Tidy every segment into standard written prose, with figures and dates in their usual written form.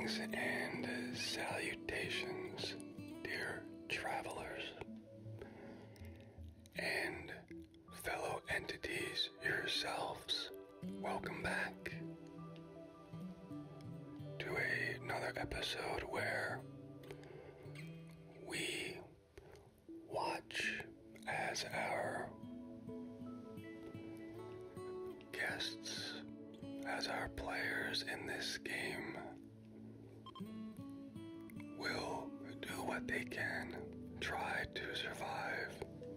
Greetings and salutations, dear travelers and fellow entities yourselves. Welcome back to another episode where we watch as our guests, as our players in this game will do what they can, try to survive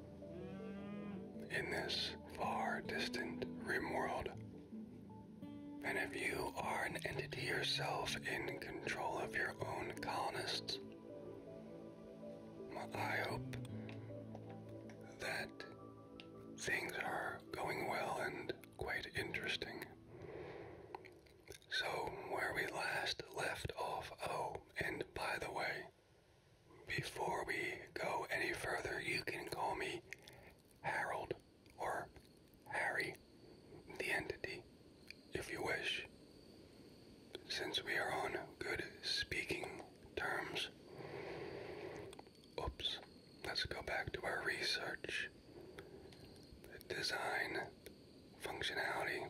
in this far distant rim world. And if you are an entity yourself in control of your own colonists, I hope that things are going well and quite interesting. So, where we last left off, and by the way, before we go any further, you can call me Harold or Harry, the entity, if you wish, since we are on good speaking terms. Oops, let's go back to our research. Design, functionality.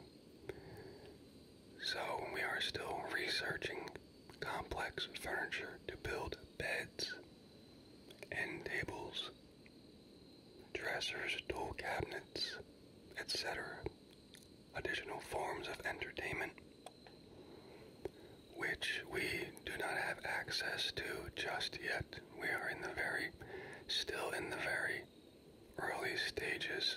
So we are still researching complex furniture to build beds, end tables, dressers, tool cabinets, etc. Additional forms of entertainment, which we do not have access to just yet. We are still in the very early stages.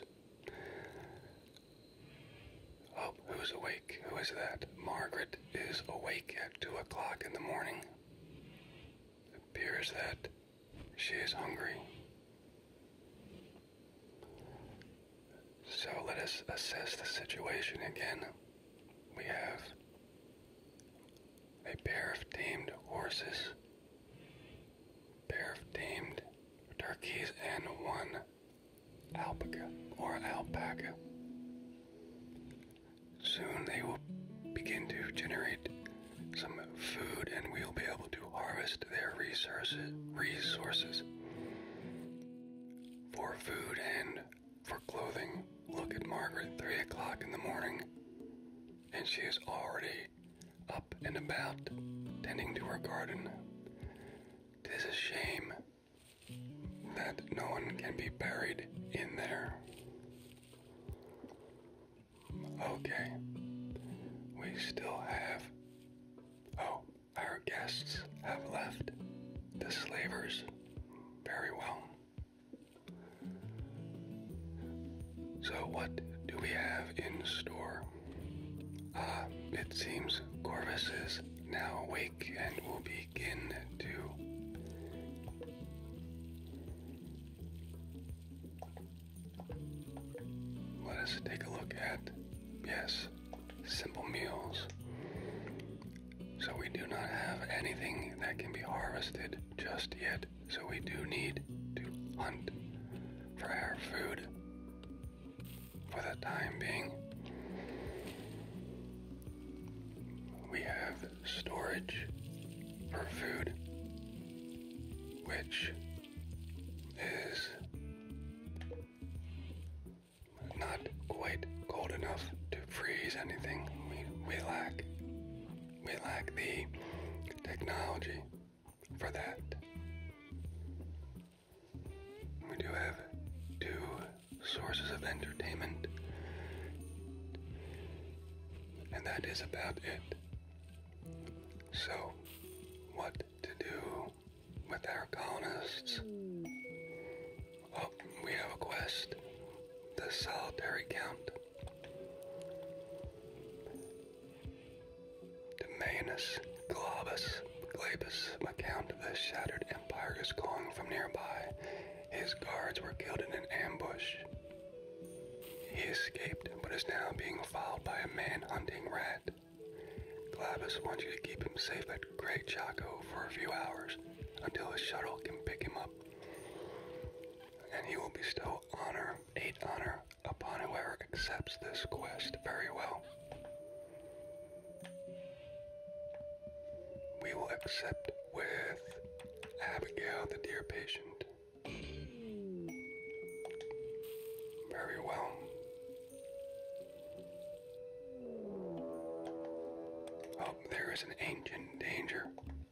Oh, who's awake? Who is that? Margaret is awake at 2 o'clock in the morning. It appears that she is hungry. So let us assess the situation again. We have a pair of tamed horses, a pair of tamed turkeys, and one alpaca. Soon they will begin to generate some food and we'll be able to harvest their resources for food and for clothing. Look at Margaret, 3 o'clock in the morning, and she is already up and about, tending to her garden. 'Tis a shame that no one can be buried in there. Okay, we still have, our guests have left, the slavers. Very well. So what do we have in store? It seems Corvus is now awake and will begin to let us take a look at, yes, simple meals. So we do not have anything that can be harvested just yet, so we do need to hunt for our food for the time being. We have storage for food, which is not quite cold enough to freeze anything. We lack the technology for that. We do have 2 sources of entertainment, and that is about it. So, what to do with our colonists? Oh, we have a quest. The solitary count. Demanus Glabus, a count of the shattered empire, is calling from nearby. His guards were killed in an ambush. He escaped, but is now being followed by a man-hunting rat. Glabus wants you to keep him safe at Great Chaco for a few hours, until a shuttle can pick him up. And he will bestow 8 honor, upon whoever accepts this quest. Very well. we will accept with Abigail, the dear patient. Very well. Oh, there is an ancient danger.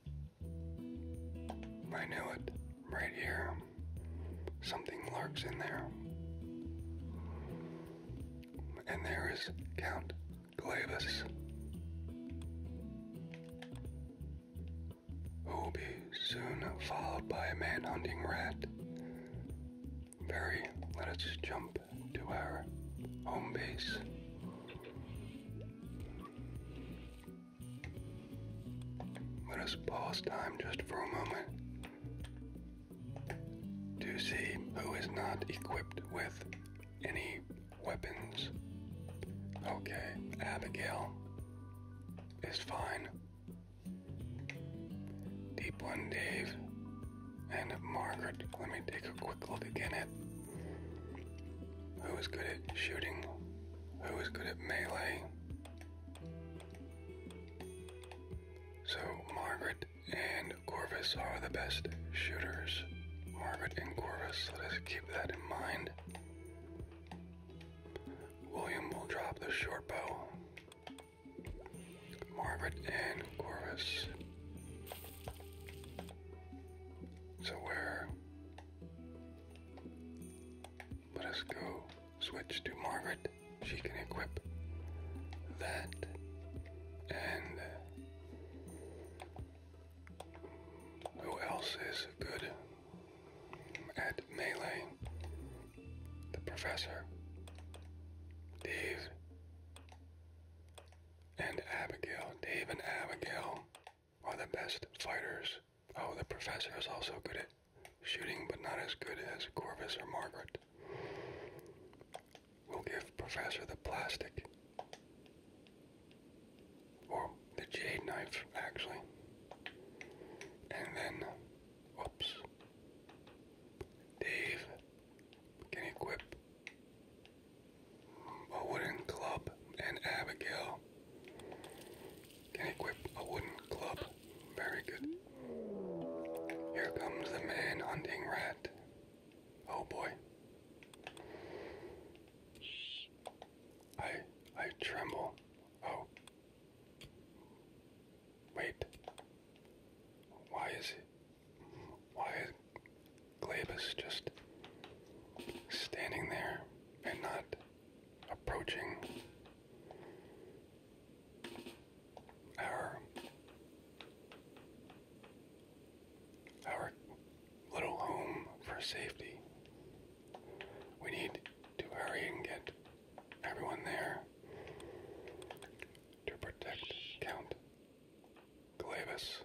I knew it. Right here. Something lurks in there. And there is Count Glavis, who will be soon followed by a man-hunting rat. Let us jump to our home base. Let us pause time just for a moment to see who is not equipped with any weapons. Okay, Abigail is fine. Deep One Dave and Margaret. Let me take a quick look again at who is good at shooting, who is good at melee. So Margaret and Corvus are the best shooters. Margaret and Corvus, let us keep that in mind. William will drop the short bow. Margaret and Corvus. So let us go switch to Margaret. She can equip that. And who else is good at melee? The Professor, Dave, and Abigail. Dave and Abigail are the best fighters. Oh, the Professor is also good at shooting, but not as good as Corvus or Margaret. We'll give Professor the plastic. Or the jade knife, actually. And then, whoops. Dave can equip a wooden club, and Abigail can equip a wooden club. Very good. Here comes the man-hunting rat. Oh boy. I tremble. Oh. Wait. Why is Glavis just standing there and not approaching our little home for safety? We need to hurry and get everyone there to protect Count Glavis.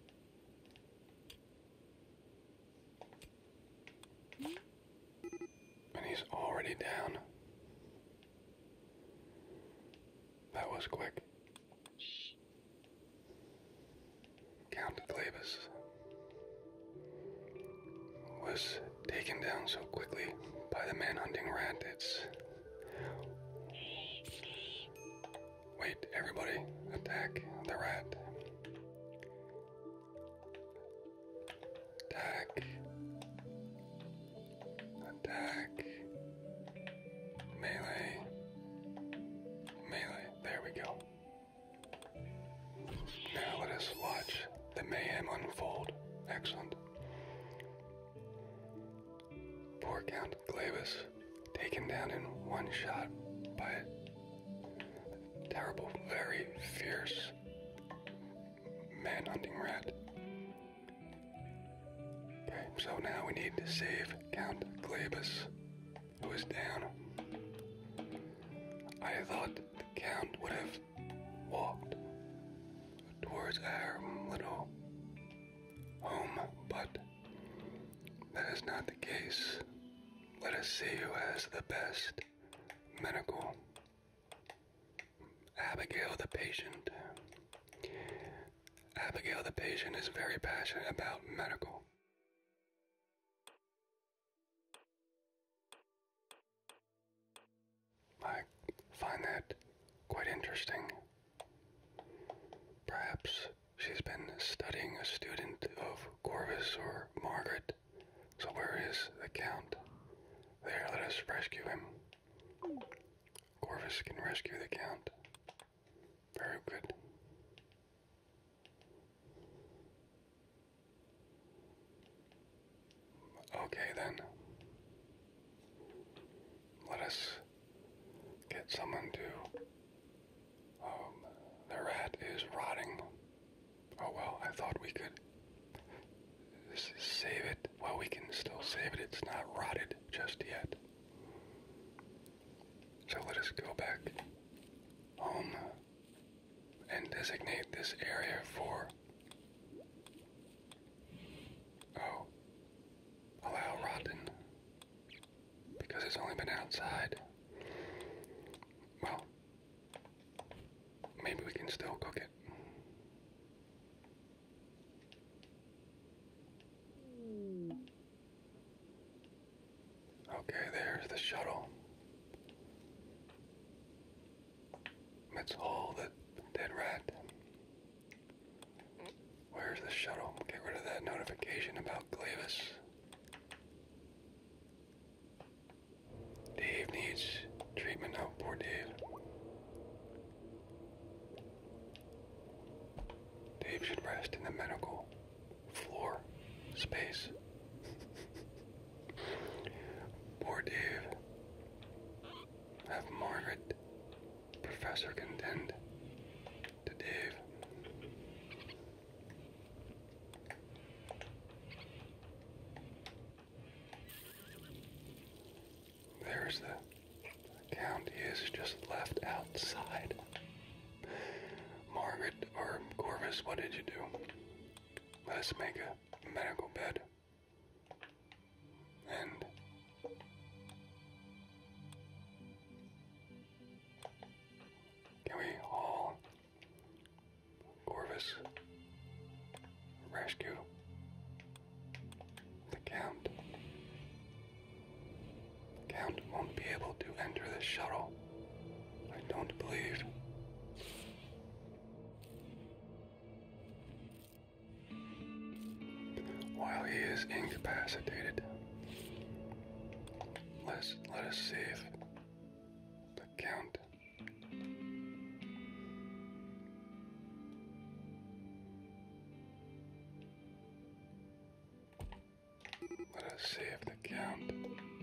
And he's already down. That was quick. Count Glavis was taken down so quickly by the man-hunting rat. Wait, everybody, attack the rat. Attack. Attack. Melee. Melee. There we go. Now let us watch the mayhem unfold. Excellent. Poor Count Glavis, taken down in one shot by a terrible, very fierce man-hunting rat. Okay, so now we need to save Count Glavis, who is down. I thought the Count would have walked towards our little home, but that is not the case. Let us see who has the best medical. Abigail the patient. Abigail the patient is very passionate about medical. I find that quite interesting. Perhaps she's been studying a student of Corvus or Margaret. So where is the Count? There, let us rescue him. Corvus can rescue the Count. Very good. Okay then. Let us get someone to... the rat is rotting. Oh well, I thought we could save it. Well, we can still save it. It's not rotted just yet. So let us go back home and designate this area for... Oh. Allow rotten. Because it's only been outside. Well, maybe we can still cook it. Okay, there's the shuttle. Let's haul the dead rat. Where's the shuttle? Get rid of that notification about Glavis. Dave needs treatment. Oh, poor Dave. Dave should rest in the medical floor space. Poor Dave. Have Margaret, Professor contend to Dave. There's the Count. He is just left outside. Margaret or Corvus, what did you do? Let's make a medical bed. And can we haul Corvus? Rescue the Count. Count won't be able to enter the shuttle. I don't believe. While he is incapacitated, let us save the Count. Let us save the Count.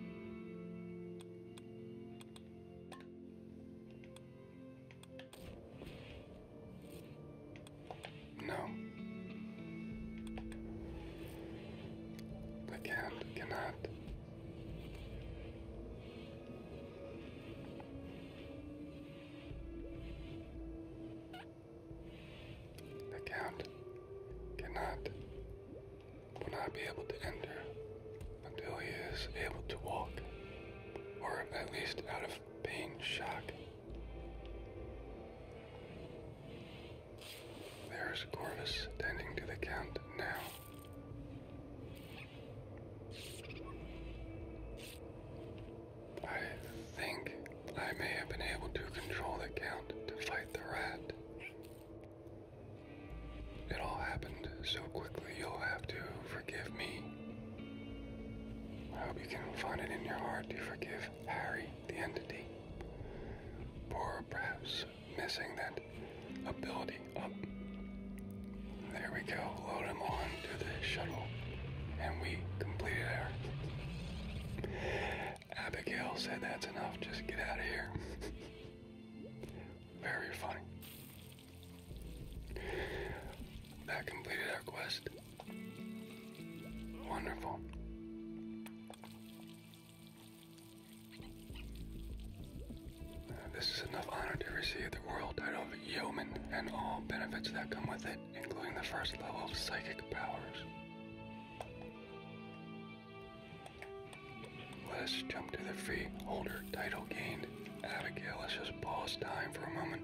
No. The Count cannot. The Count will not be able to enter until he is able to walk, or at least out of pain shock. There's Corvus tending to the Count now. I think I may have been able to control the Count to fight the rat. It all happened so quickly, you'll have to forgive me. I hope you can find it in your heart to forgive Harry, the entity, for perhaps missing that ability up. There we go, load him on to the shuttle, and we completed our... Abigail said that's enough, just get out of here. Very funny. That completed our quest. Wonderful. This is enough honor to receive the royal title of Yeoman and all benefits that come with it, including the first level of psychic powers. Let us jump to the freeholder title gained. Abigail, let's just pause time for a moment.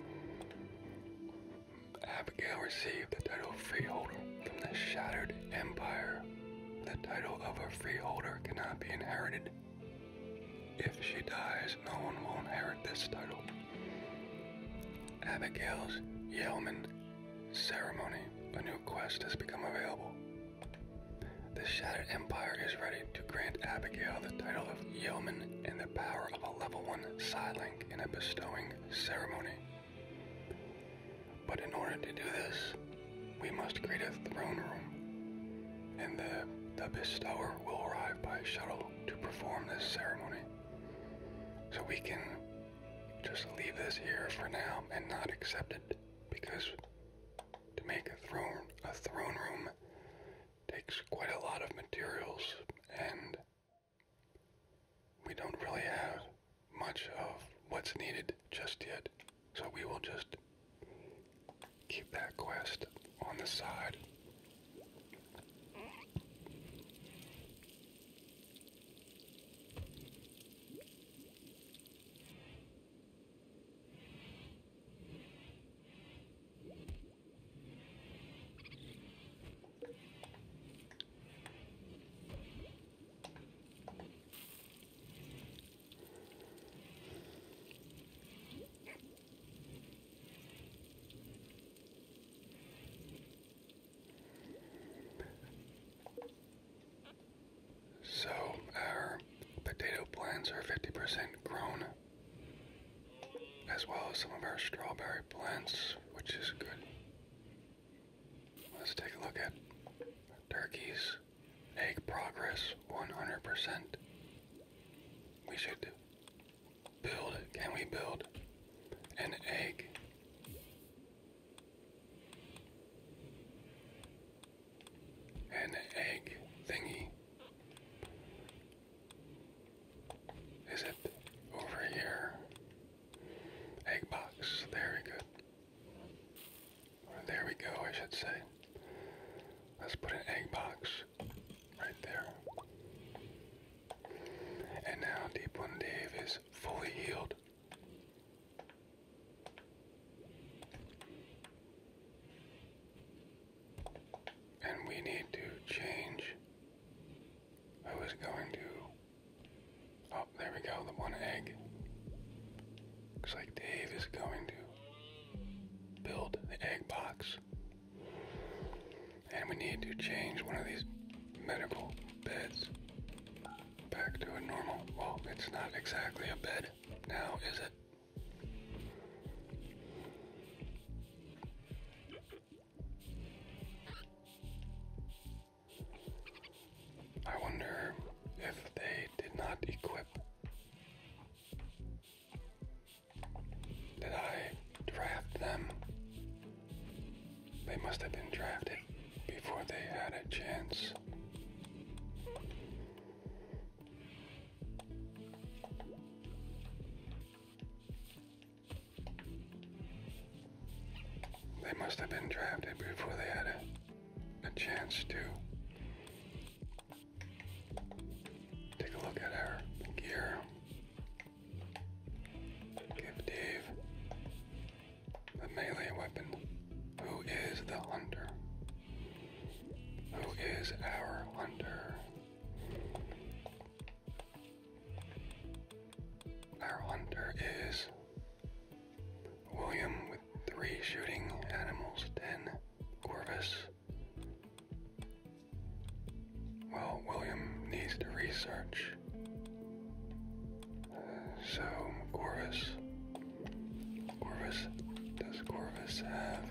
Abigail received the title of freeholder from the Shattered Empire. The title of a freeholder cannot be inherited. If she dies, no one will inherit this title. Abigail's yeoman ceremony, a new quest has become available. The Shattered Empire is ready to grant Abigail the title of Yeoman and the power of a level 1 Psylink in a bestowing ceremony. But in order to do this, we must create a throne room, and the bestower will arrive by shuttle to perform this ceremony. So we can just leave this here for now and not accept it, because to make a throne room takes quite a lot of materials, and we don't really have much of what's needed just yet. So we will just keep that quest on the side. So our potato plants are 50% grown, as well as some of our strawberry plants, which is good. Let's take a look at turkeys. Egg progress 100%. We should build. Can we build an egg? An egg thingy. Is it over here? Egg box. Very good. Or there we go, I should say. Let's put an egg box right there. And now Deep One Dave is fully healed. And we need to change who is going to... Oh, there we go, the one egg. Looks like Dave is going to build the egg box. And we need to change one of these medical beds back to a normal. Well, it's not exactly a bed now, is it? I wonder if they did not equip. Did I draft them? They must have been drafted before they had a chance. They must have been drafted before they had a chance to take a look at our gear. Give Dave the melee weapon. Who is the hunter? Who is our hunter? Our hunter is William with 3 shooting animals, 10 Corvus. Well, William needs to research. So, Corvus. Does Corvus have...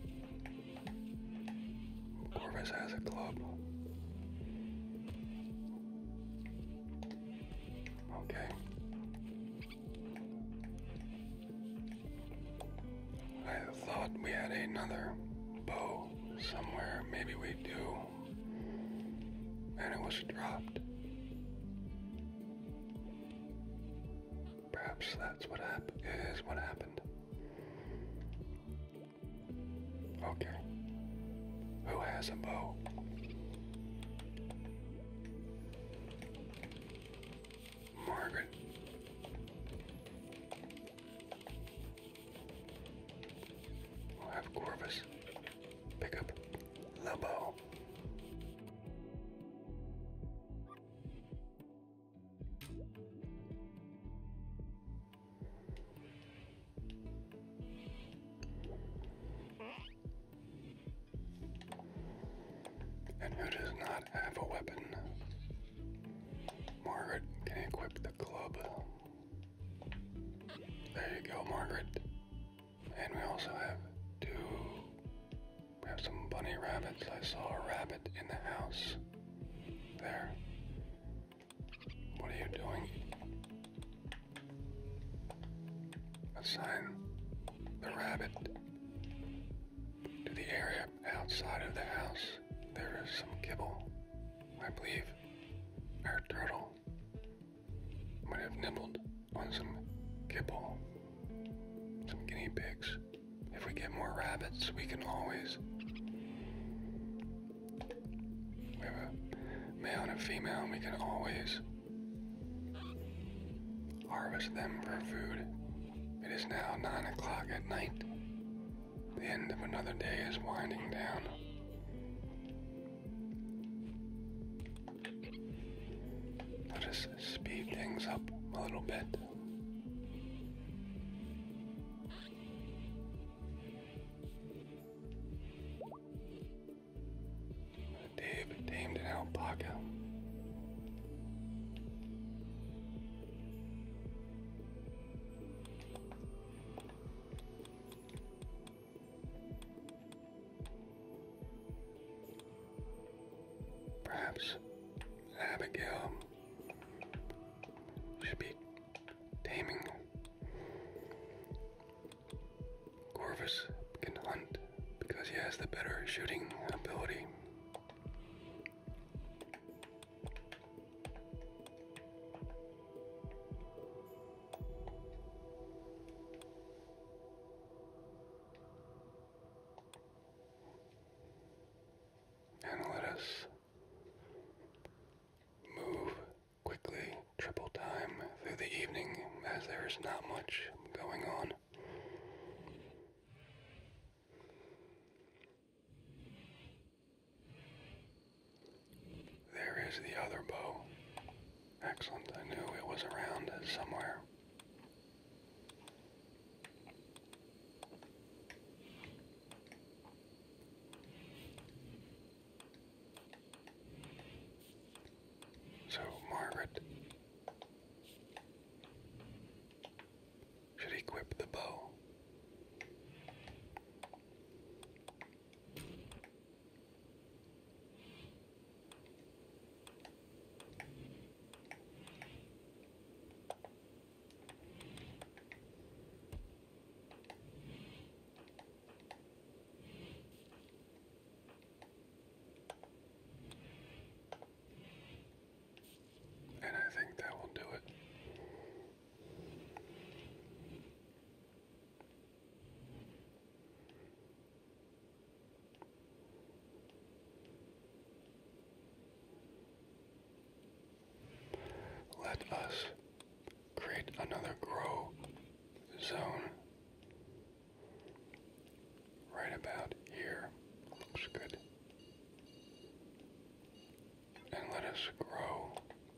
Corvus has a club. Okay. I thought we had another bow somewhere. Maybe we do. And it was dropped. Perhaps that's what is what happened. Okay. Who has a bow? Margaret. We'll have Corvus pick up the bow. who does not have a weapon. Margaret can equip the club. There you go, Margaret. And we also have we have some bunny rabbits. I saw a rabbit in the house. There. What are you doing? Assign the rabbit to the area outside of the house. There is some kibble. I believe our turtle might have nibbled on some kibble, some guinea pigs. If we get more rabbits, we can always... We have a male and a female, and we can always harvest them for food. It is now 9 o'clock at night. The end of another day is winding down. Let us speed things up a little bit. Dave tamed an alpaca. Perhaps Abigail should be taming. Corvus can hunt because he has the better shooting ability. And let us move quickly, triple time through the evening as there is not much going on. There is the other bow. Excellent, I knew it was around somewhere. So, Margaret should equip the bow. And I think that will do it. Let us create another grow zone right about here. Looks good. And let us grow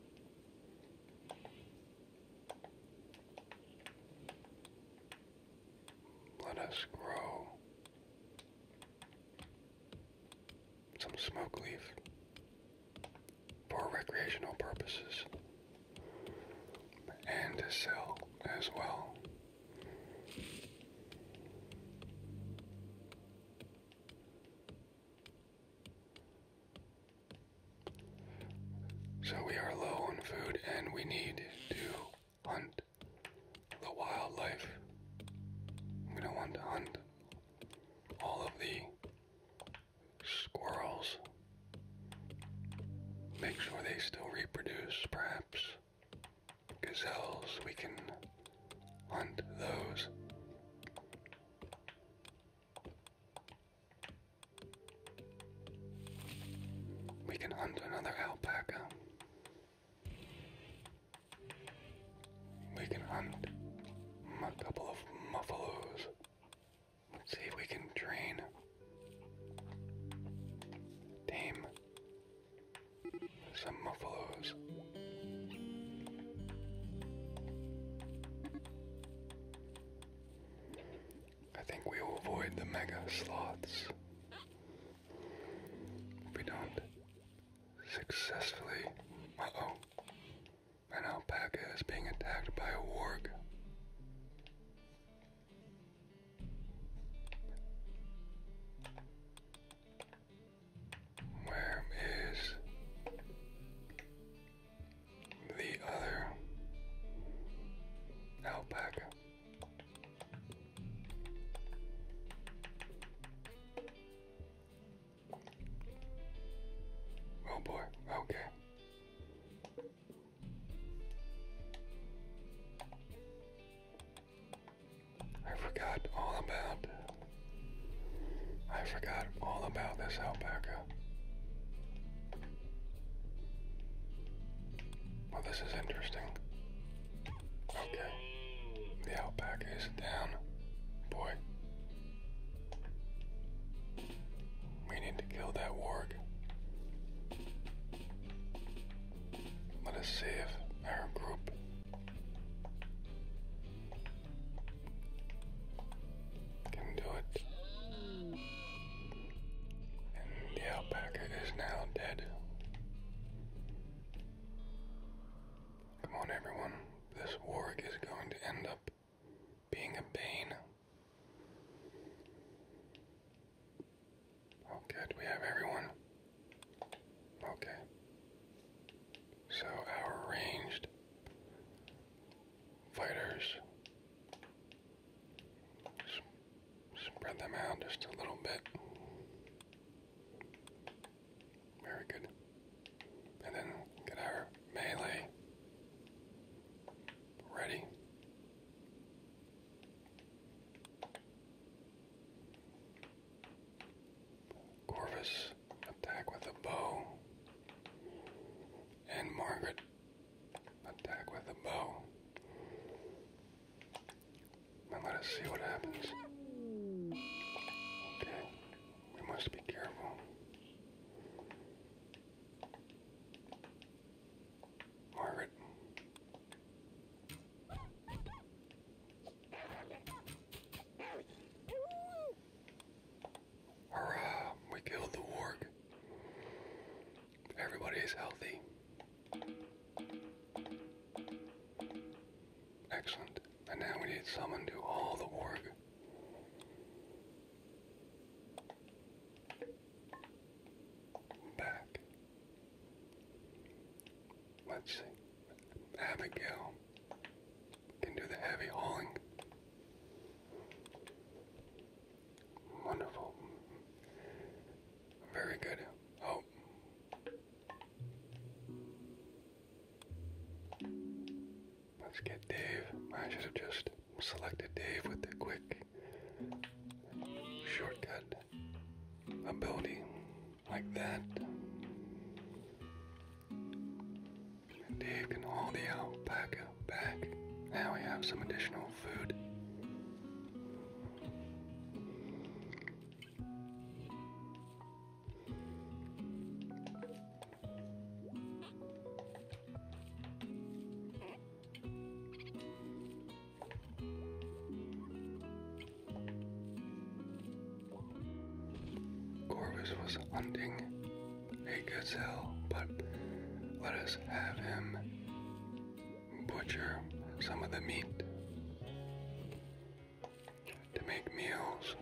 some smoke leaf for recreational purposes and to sell as well. So we are low on food and we need to hunt the wildlife. We don't want to hunt all of the squirrels. Make sure they still reproduce, perhaps. Gazelles, we can hunt those. We can hunt another alpaca. We can hunt a couple of muffalos. Let's see if we can tame some muffalos. I think we will avoid the mega sloths if we don't is being attacked by a warg. Where is the other alpaca? Oh boy, okay. I forgot all about this alpaca. Well, this is interesting. Okay. The alpaca is down. Boy. We need to kill that warg. Let us see if our group can do it. And the alpaca is now dead. Come on, everyone. This warg is going to end up being a bane. Okay, do we have everyone? Okay. So our ranged fighters, spread them out just a little bit. Very good. And then get our melee ready. Corvus, attack with a bow. And Margaret, attack with a bow. Now let us see what happens. Okay, we must be careful. Margaret. Hurrah, we killed the warg. Everybody is healthy. Excellent. And now we need someone to haul the warg. Back. Let's see. Abigail can do the heavy hauling. Wonderful. Very good. Oh. Let's get Dave. I should have just selected Dave with the quick shortcut ability like that. And Dave can haul the alpaca back. Now we have some additional food. Corvus was hunting a gazelle, but let us have him butcher some of the meat to make meals.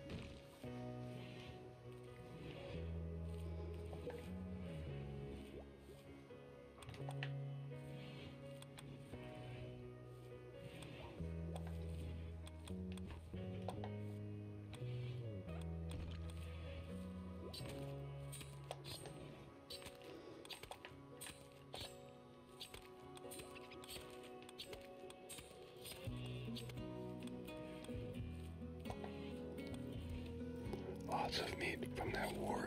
Lots of meat from that warg.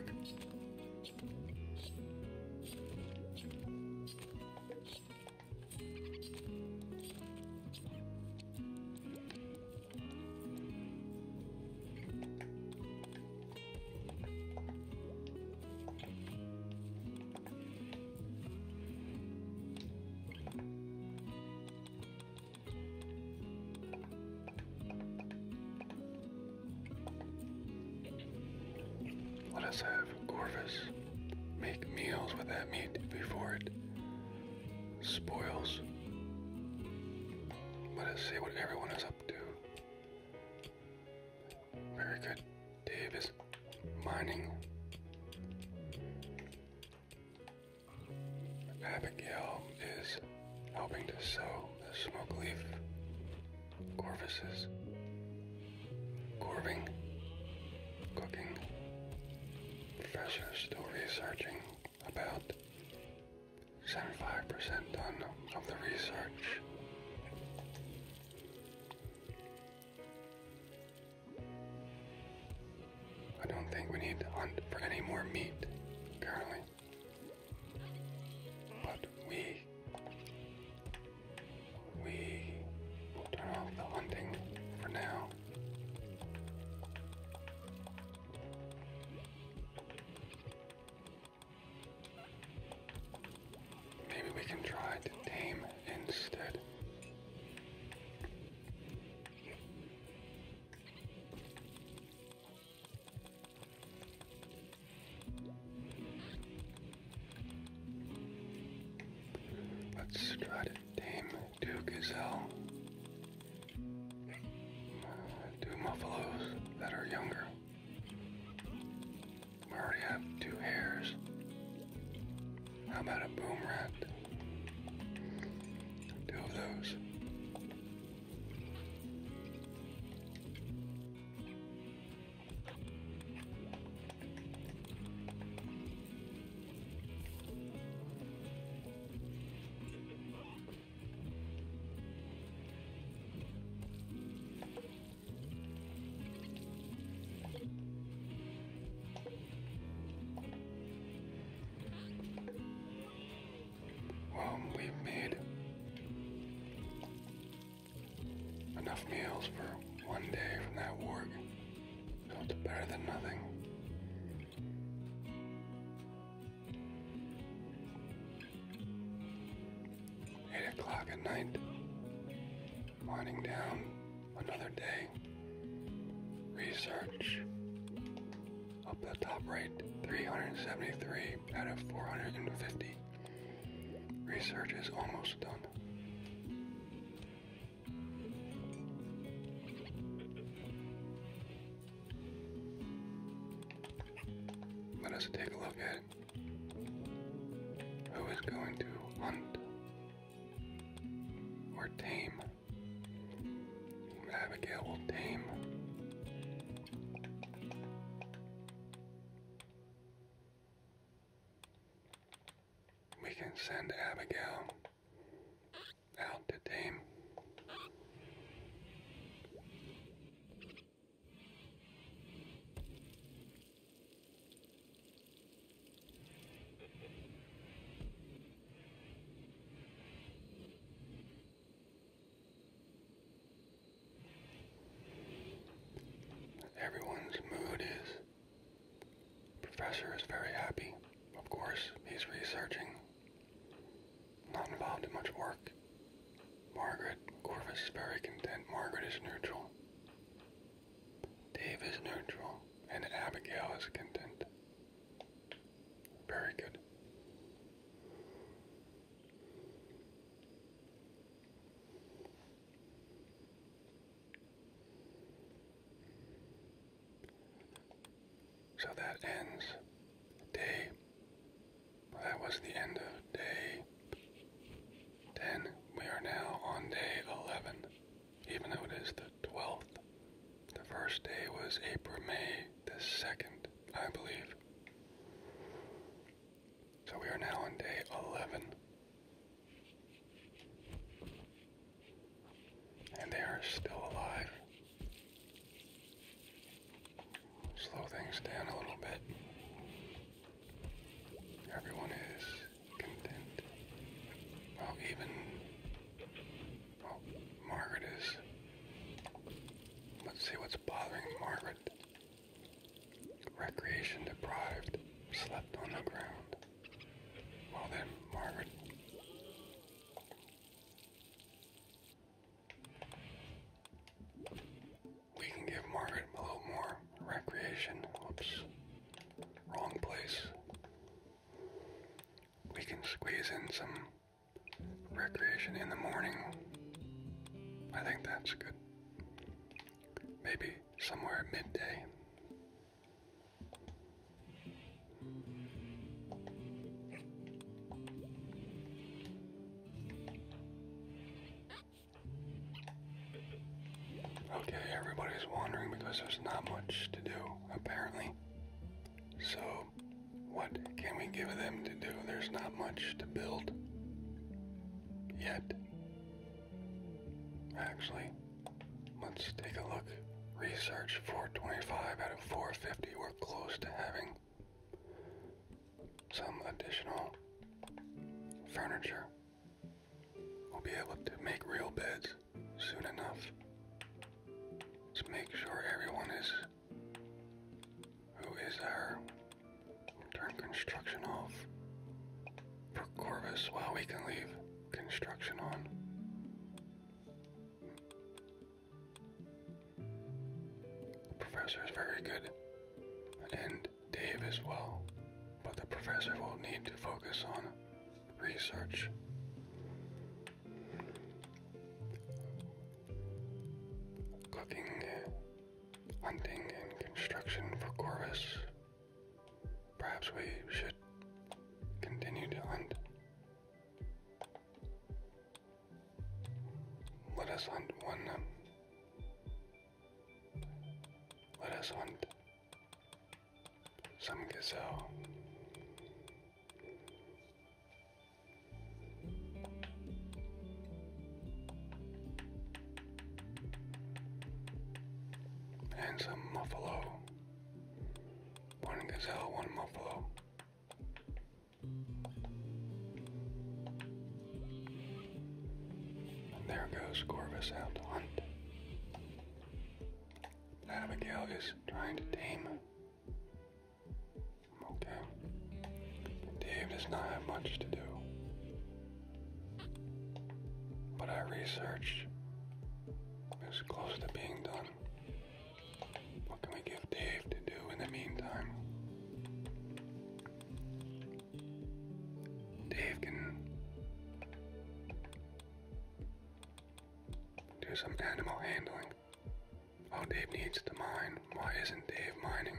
Let us have Corvus make meals with that meat before it spoils. Let us see what everyone is up to. Very good. Dave is mining. Abigail is helping to sow the smoke leaf. Corvus is corving, cooking. Professor is still researching, about 75% done of the research. I don't think we need to hunt for any more meat currently, but we will turn off the hunting for now. Maybe we can try to tame instead. Let's try to tame 2 gazelle, 2 buffaloes that are younger. We already have 2 hares. How about a boom rat? 2 of those. Well, we've made enough meals for 1 day from that warg, so it's better than nothing. Eight o'clock at night, winding down another day. Research up the top right, 373 out of 450. Research is almost done. Let us take a look at who is going to hunt or tame. Abigail will tame. We can send Abigail out to tame. Everyone's mood is, Professor is very happy. Of course, he's researching. Not involved in much work. Margaret, Corvus is very content. Margaret is neutral. Dave is neutral. And Abigail is content. Very good. So that ends day. That was the end of day 10. We are now on day 11, even though it is the 12th. The first day was April, May the 2nd, I believe. So we are now on day 11. And they are still alive. Slow things down a little bit. Everyone is content. Well, even Margaret is. Let's see what's bothering Margaret. Recreation deprived. Slept on the ground. Well then, Margaret. We can give Margaret a little more recreation. Whoops. Wrong place. We can squeeze in some recreation in the morning. I think that's good. Maybe somewhere at midday. Okay, everybody's wandering because there's not much to do, apparently. So, what can we give them to do? There's not much to build yet. Actually, let's take a look. Research 425 out of 450. We're close to having some additional furniture. We'll be able to make real beds soon enough. Let's make sure everyone who is our turn construction off for Corvus while we can leave construction on. The professor is very good, and Dave as well, but the professor will need to focus on research. Cooking, hunting, and construction for Corvus. Perhaps we should continue to hunt. Let us hunt some gazelle. And some muffalo. One gazelle, one muffalo. And there goes Corvus out to hunt. Abigail is trying to tame. Okay. Dave does not have much to do. But our research is close to being done. What can we give Dave to do in the meantime? Dave can do some animal handling. Oh, Dave needs to mine. Why isn't Dave mining?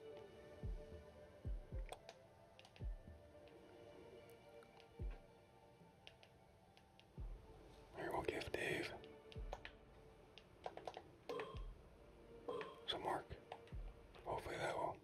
Here, we'll give Dave some work. Hopefully that will.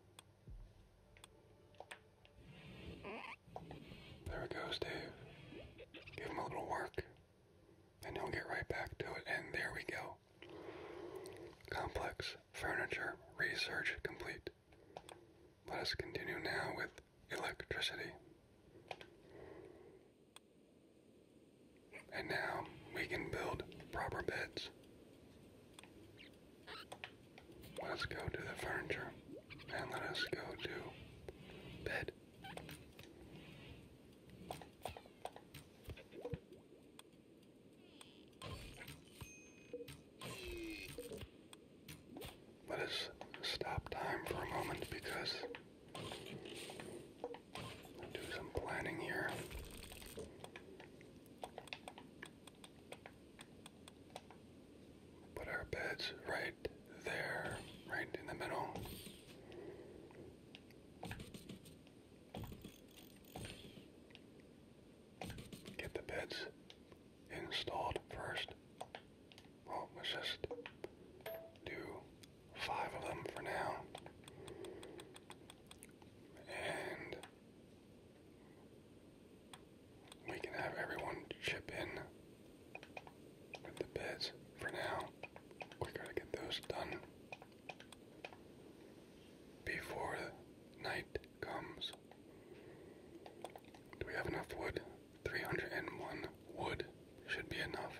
There it goes, Dave. Give him a little work, and he'll get right back to it, and there we go. Complex furniture research complete. Let us continue now with electricity. And now we can build proper beds. Let's go to the furniture and let us go to bed. Let us stop time for a moment because I'll do some planning here. Put our beds right there, right in the middle. Get the beds installed first. Well, let's just do 5 of them for now. And we can have everyone chip in with the beds for now. We gotta get those done before night comes. Do we have enough wood? 301 wood should be enough.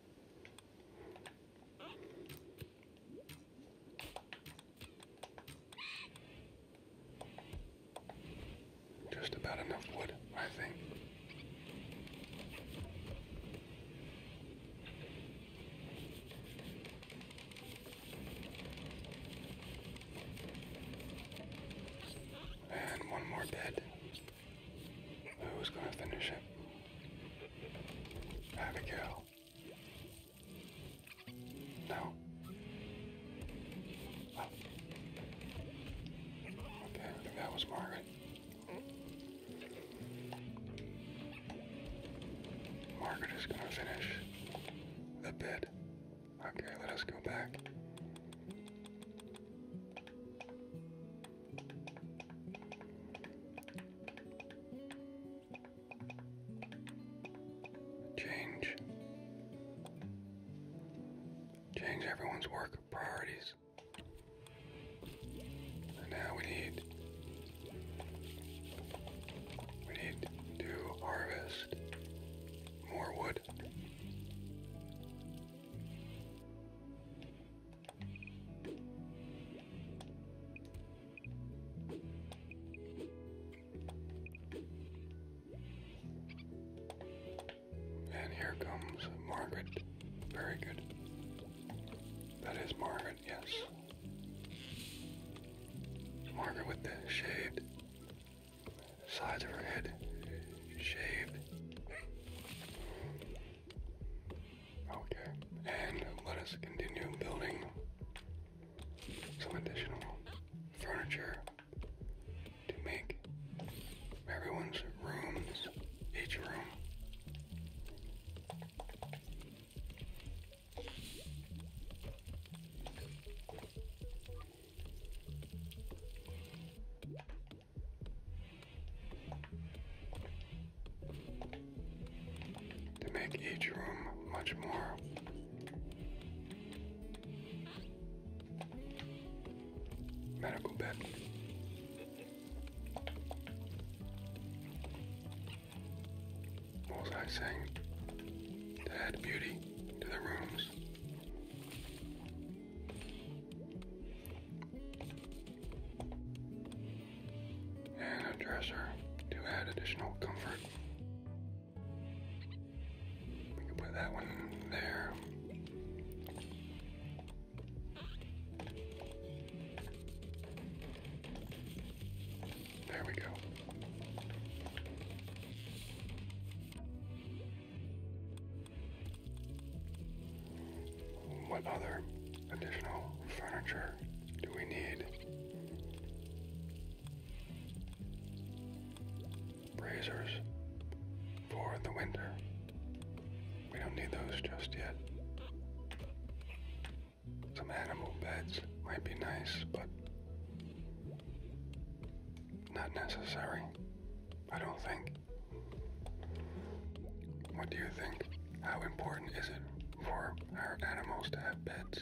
Just about enough wood, I think. And one more bed. Who's gonna finish it? Abigail. comes Margaret. Margaret is going to finish the bed. Okay, let us go back. Change everyone's work priorities. And now we need to harvest more wood. And here comes Margaret. Very good. That is Margaret, yes. Margaret with the shaved sides of her head. Shaved. Okay, and let us continue building some additional furniture to make everyone's rooms, each room, each room much more medical bed. What was I saying? To add beauty to the rooms. And a dresser to add additional comfort. Put that one there. There we go. What other additional furniture do we need? Braziers for the winter. We don't need those just yet. Some animal beds might be nice, but not necessary, I don't think. What do you think? How important is it for our animals to have beds?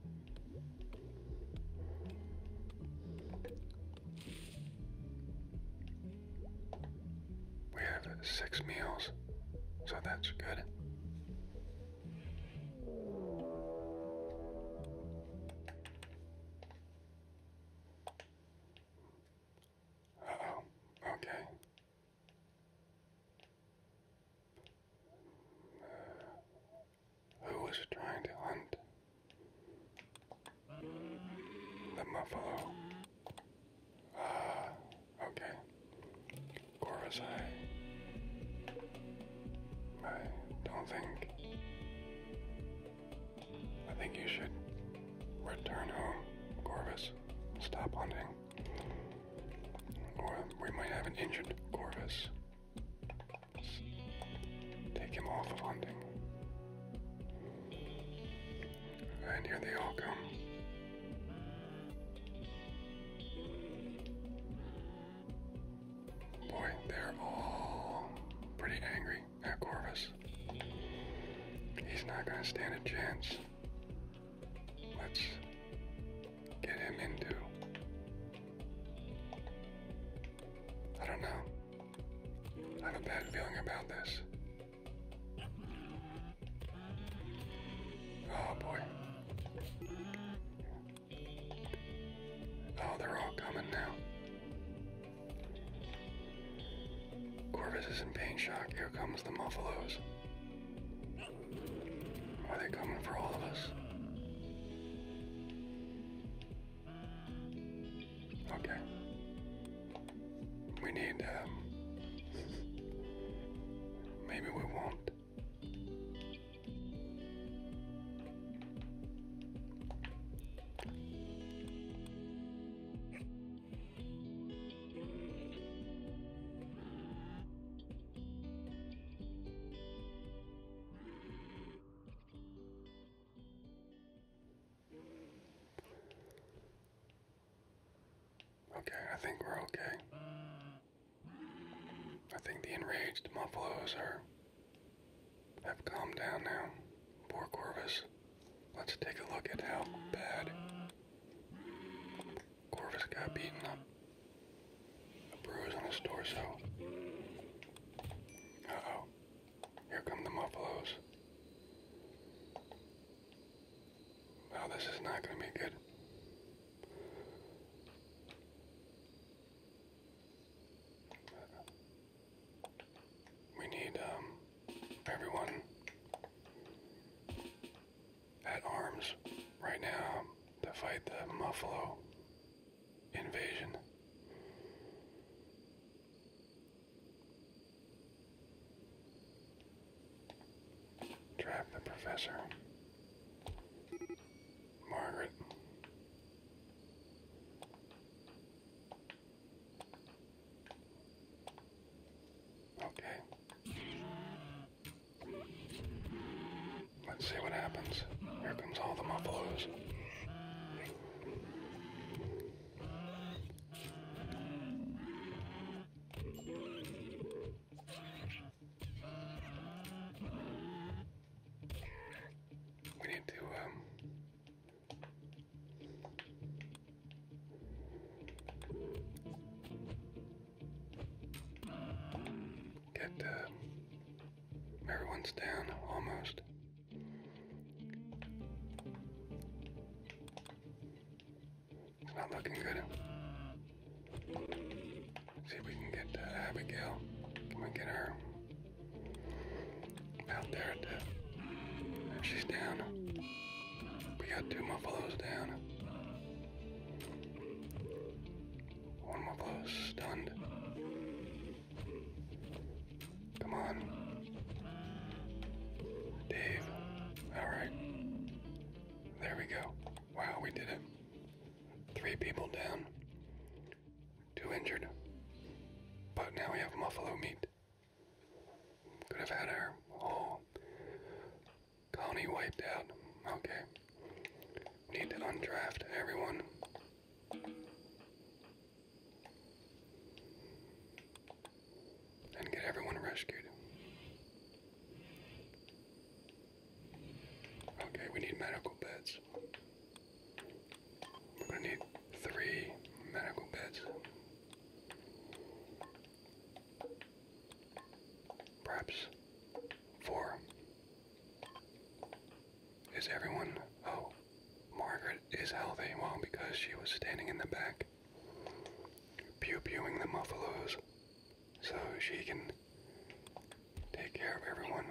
We have 6 meals, so that's good. Uh-oh, okay. Who was trying to hunt the buffalo? Okay. Corvus, I don't think. I think you should return home, Corvus. Stop hunting. Or we might have an injured Corvus. Take him off of hunting. And here they all come. Boy, they're all pretty angry at Corvus. He's not gonna stand a chance. Let's get him into... I don't know. I have a bad feeling about this. Oh boy. Oh, they're all coming now. Corvus is in pain shock. Here comes the Muffalos. Are they coming for all of us? Okay. We need, maybe we won't. think we're okay. I think the enraged Muffalos have calmed down now. Poor Corvus. Let's take a look at how bad Corvus got beaten up. A bruise on his torso. Uh-oh. Here come the Muffalos. Oh, this is not going to be good. We need everyone at arms right now to fight the Muffalo invasion. Trap the professor. Margaret. Okay. Let's see what happens. Here comes all the Muffalos. We need to, get, everyone's down, almost. It's not looking good. See if we can get Abigail. Can we get her out there she's down. We got 2 Muffalos down. One Muffalo's stunned. Come on. Dave. Alright. There we go. Wow, we did it. 3 people down. 2 injured. But now we have Muffalo meat. Could have had our whole colony wiped out. Okay. Need to undraft everyone. And get everyone rescued. Okay, we need medical beds. We're gonna need 3 medical beds. Perhaps 4. Is everyone... Oh, Margaret is healthy. Well, because she was standing in the back, pew-pewing the Muffalos, so she can take care of everyone.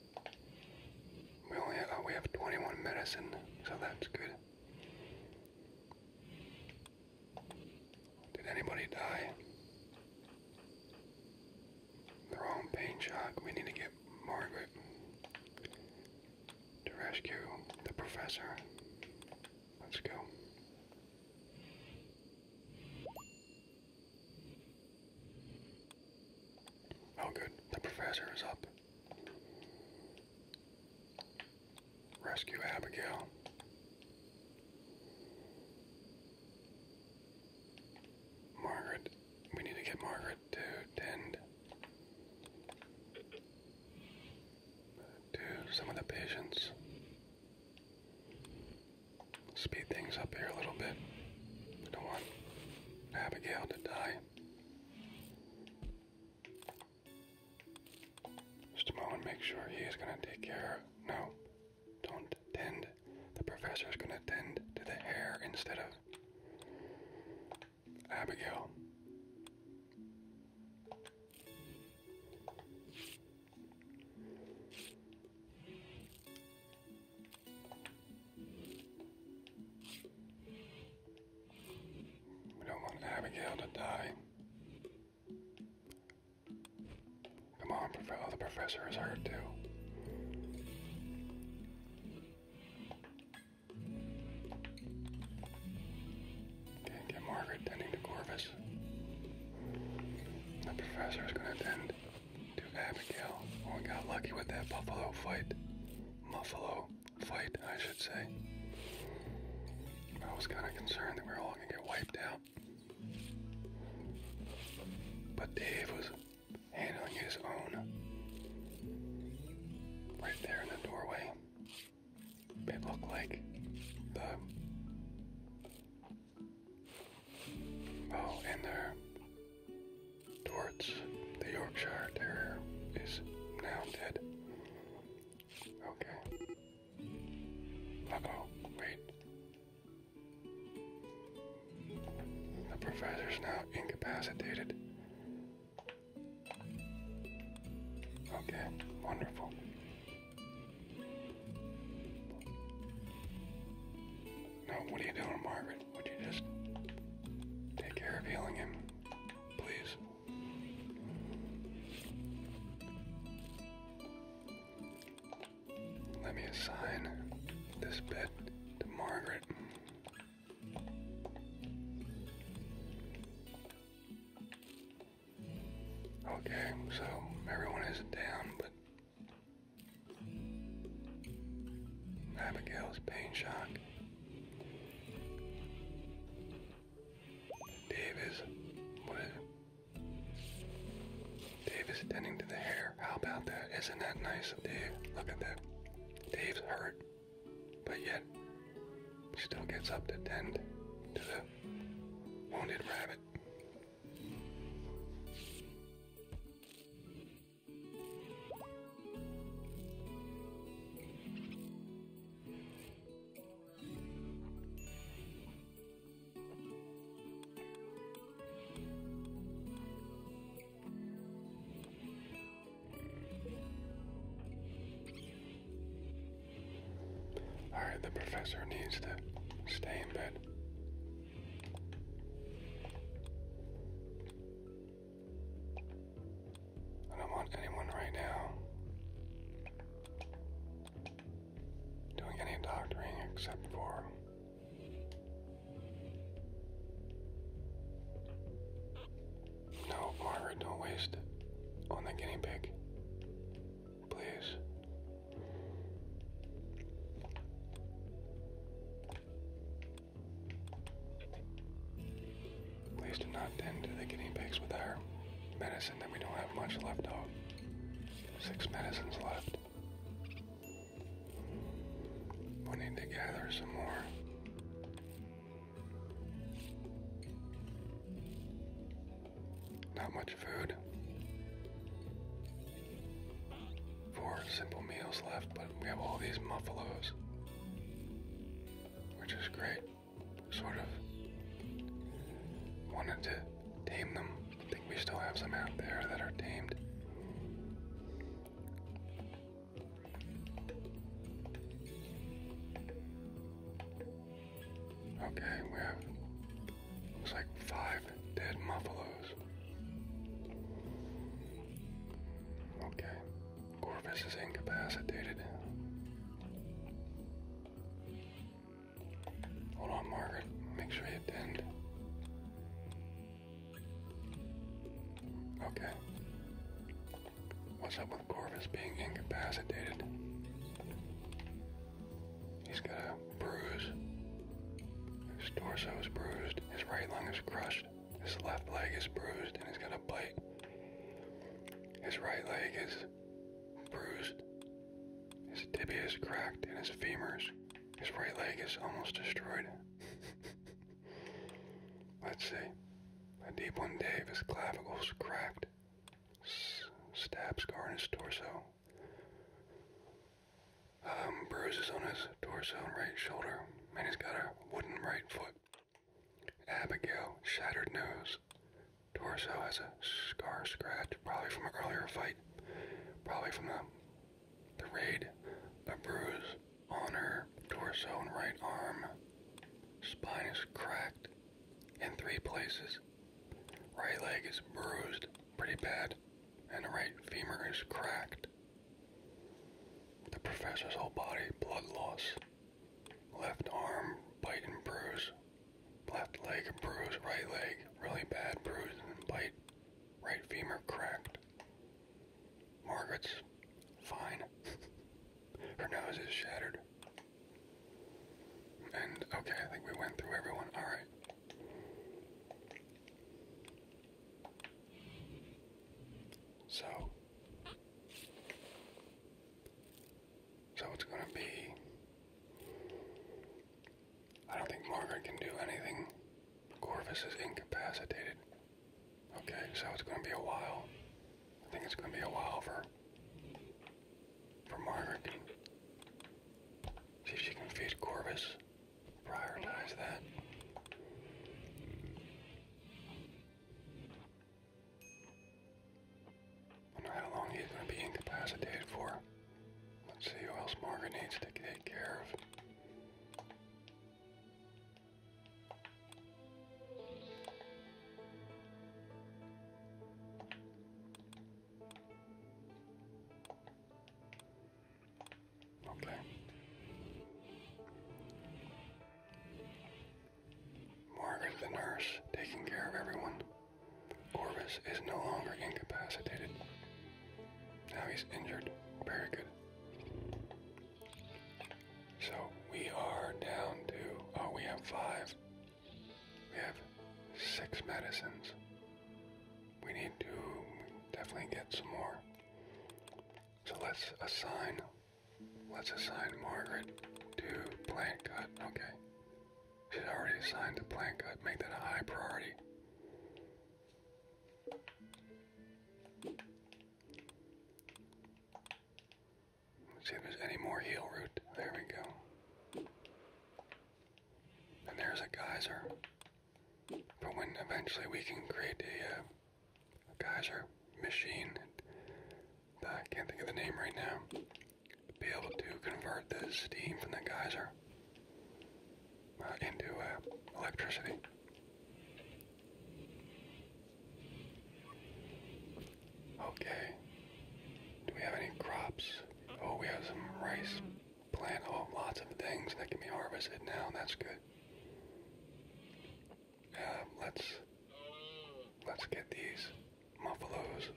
We have 21 medicine, so that's good. Did anybody die? They're all in pain shock. We need to get Margaret to rescue the professor. Let's go. Oh good, the professor is up. Rescue Abigail. Margaret. We need to get Margaret to tend to some of the patients. Speed things up here a little bit. We don't want Abigail to die. Just a moment, make sure he is going to take care. No, don't tend. The professor is going to tend to the hair instead of Abigail. We don't want Abigail to die. Come on, the professor is hurt too. Okay, get Margaret tending to Corvus. The professor is going to tend to Abigail. Oh, we got lucky with that Muffalo fight, I should say. I was kind of concerned that we were all going to get wiped out. Dave was handling his own. Right there in the doorway. It looked like the... Oh, and the Torts, the Yorkshire Terrier, is now dead. Okay. Uh-oh, wait. The professor's now incapacitated. Okay, wonderful. No, what are you doing, Margaret? Would you just take care of healing him, please? Let me assign this bed to Margaret. Okay, so everyone is down, but Abigail's pain shock. Dave is tending to the hair. How about that? Isn't that nice of Dave? Look at that. Dave's hurt, but yet he still gets up to tend to the wounded rabbit. Alright, the professor needs to stay in bed. I don't want anyone right now doing any doctoring except for no, Margaret, don't waste it on the guinea pig. Please. Please do not tend to the guinea pigs with our medicine that we don't have much left of. 6 medicines left. We need to gather some more. Not much food. 4 simple meals left, but we have all these muffalos, which is great. Sort of wanted to tame them. I think we still have some out there that are tamed. Okay, we have, looks like 5 dead muffalos. Okay, Corvus is incapacitated. Hold on, Margaret. Make sure you tend. Okay. What's up with Corvus being incapacitated? He's got a bruise. His torso is bruised. His right lung is crushed. His left leg is bruised and he's got a bite. His right leg is bruised. His tibia is cracked and his femurs. His right leg is almost destroyed. Let's see. A deep one, Dave. His clavicles cracked. Stab scar in his torso. Bruises on his torso and right shoulder. And he's got a wooden right foot. Abigail, shattered nose. Torso has a scar scratch, probably from an earlier fight. Probably from the raid. A bruise on her torso and right arm. Spine is cracked in 3 places. Right leg is bruised pretty bad, and the right femur is cracked. The professor's whole body, blood loss. Left arm, bite and bruise. Left leg bruise, right leg, really bad bruise and bite. Right femur cracked. Margaret's fine. Her nose is shattered. And, okay, I think we went through everyone. Alright. So it's going to be, I don't think Margaret can do anything. Corvus is incapacitated. Okay, so it's going to be a while. I think it's going to be a while for Margaret. See if she can feed Corvus. Prioritize that. Wonder how long he's going to be incapacitated for. Let's see who else Margaret needs to take care of. Okay. Margaret, the nurse, taking care of everyone. Corvus is no longer incapacitated. Now he's injured. Very good. So we are down to, oh, we have 5. We have 6 medicines. We need to definitely get some more. So let's assign Margaret to plant cut. Okay. She's already assigned to plant cut. Make that a high priority. Let's see if there's any more heal root. There we go. And there's a geyser. For when eventually we can create a geyser machine. I can't think of the name right now. Be able to convert the steam from the geyser into electricity. Okay. Do we have any crops? Oh, we have some rice plant. Oh, lots of things that can be harvested now. That's good. Let's get these muffalos.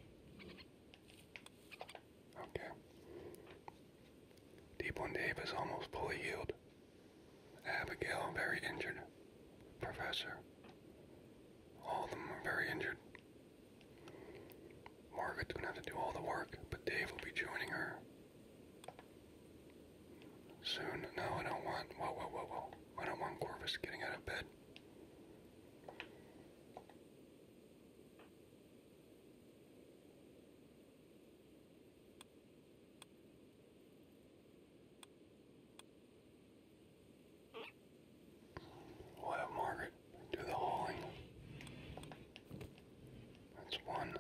Okay. Deep One Dave is almost fully healed. Abigail, very injured. Professor. All of them are very injured. Margaret's gonna have to do all the work, but Dave will be joining her soon. No, I don't want, whoa. I don't want Corvus getting out of bed. We'll have Margaret do the hauling. That's 1.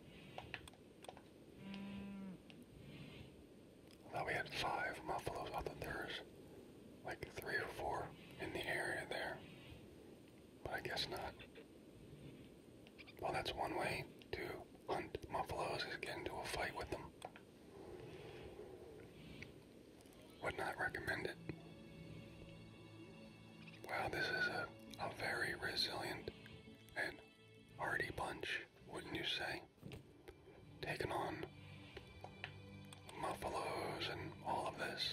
I thought we had 5 muffalos. I thought there was like 3 or 4 in the area there. But I guess not. Well, that's one way to hunt muffalos, is get into a fight with them. Would not recommend it. Wow, this is a very resilient and hardy bunch, wouldn't you say? Taking on muffalos and all of this.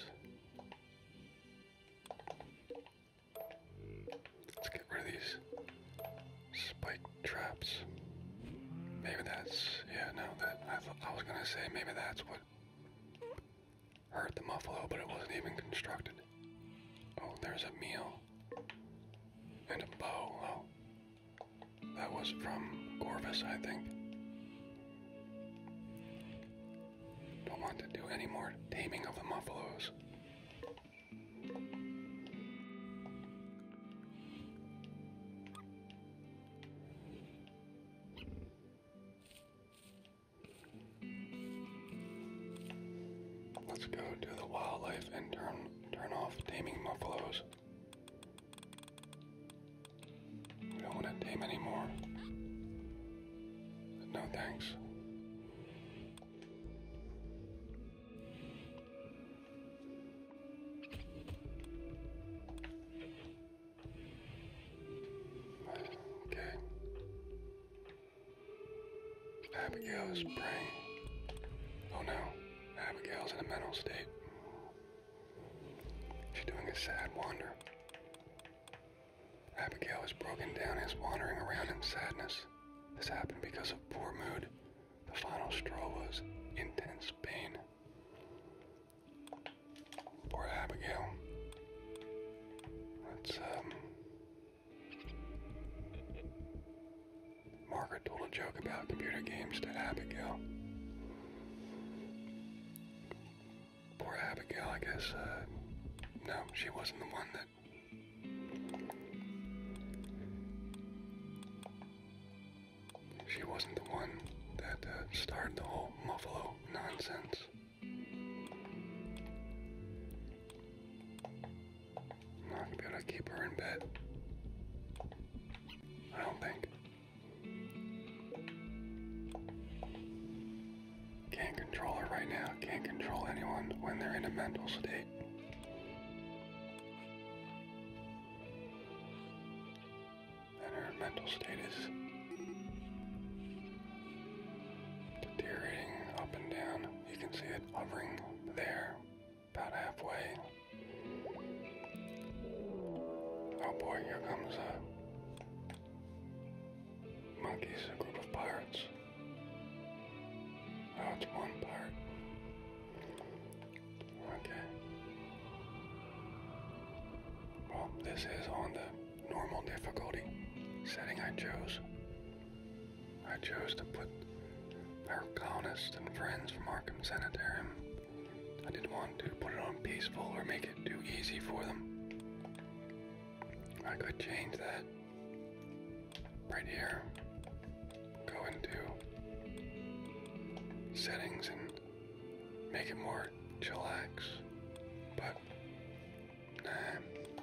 Let's get rid of these spike traps. Maybe that's, yeah, no, I was gonna say maybe that's what hurt the muffalo, but it wasn't even constructed. Oh, there's a meal. And a bow. Oh. That was from Corvus, I think. Don't want to do any more taming of the muffalos. Let's go to the wildlife and turn off taming muffalos. We don't want to tame anymore. No thanks. Okay. Abigail is praying. Oh no. Abigail's in a mental state. She's doing a sad wander. Abigail is broken down and is wandering around in sadness. This happened because of poor mood. The final straw was intense pain. Poor Abigail. Let's, Margaret told a joke about computer games to Abigail. Poor Abigail, I guess, no, she wasn't the one that... She wasn't the one that started the whole Muffalo nonsense. I'm not gonna be able to keep her in bed. I don't think. Can't control her right now. Can't control anyone when they're in a mental state. And her mental state is deteriorating up and down. You can see it hovering there, about halfway. Oh boy, here comes monkeys, a group of pirates. Oh, it's one pirate. Okay. Well, this is on the normal difficulty setting I chose. I chose to put our colonists and friends from Arkham Sanitarium. I didn't want to put it on peaceful or make it too easy for them. I could change that right here. Go into settings and make it more chillax, but nah.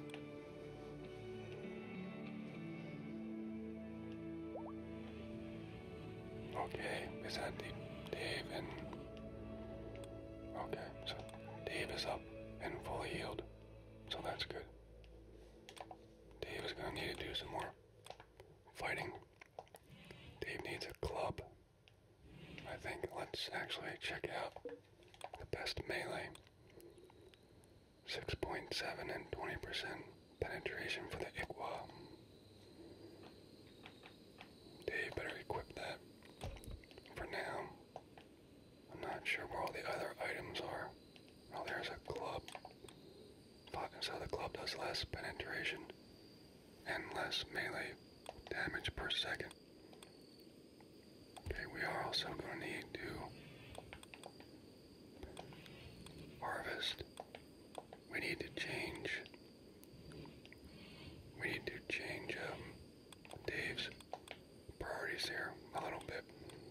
Okay, is that Dave and... Okay, so Dave is up and fully healed, so that's good. Dave is gonna need to do some more fighting. Dave needs a club. I think let's actually check out the best melee. 6.7 and 20% penetration for the Iqua. Dave better equip that. For now, I'm not sure where all the other items are. Oh, there's a club. So the club does less penetration and less melee damage per second. Okay, we are also going to need to harvest. We need to change Dave's priorities here a little bit.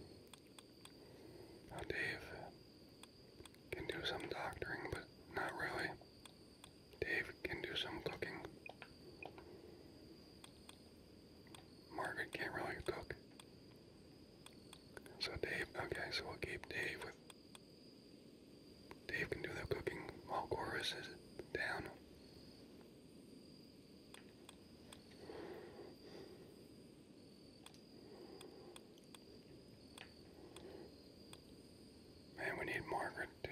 Now Dave can do some doctoring, but not really. Dave can do some cooking. Margaret can't really cook. So Dave, okay, so we'll keep Dave with... Dave can do the cooking while Corvus is down. Man, we need Margaret to...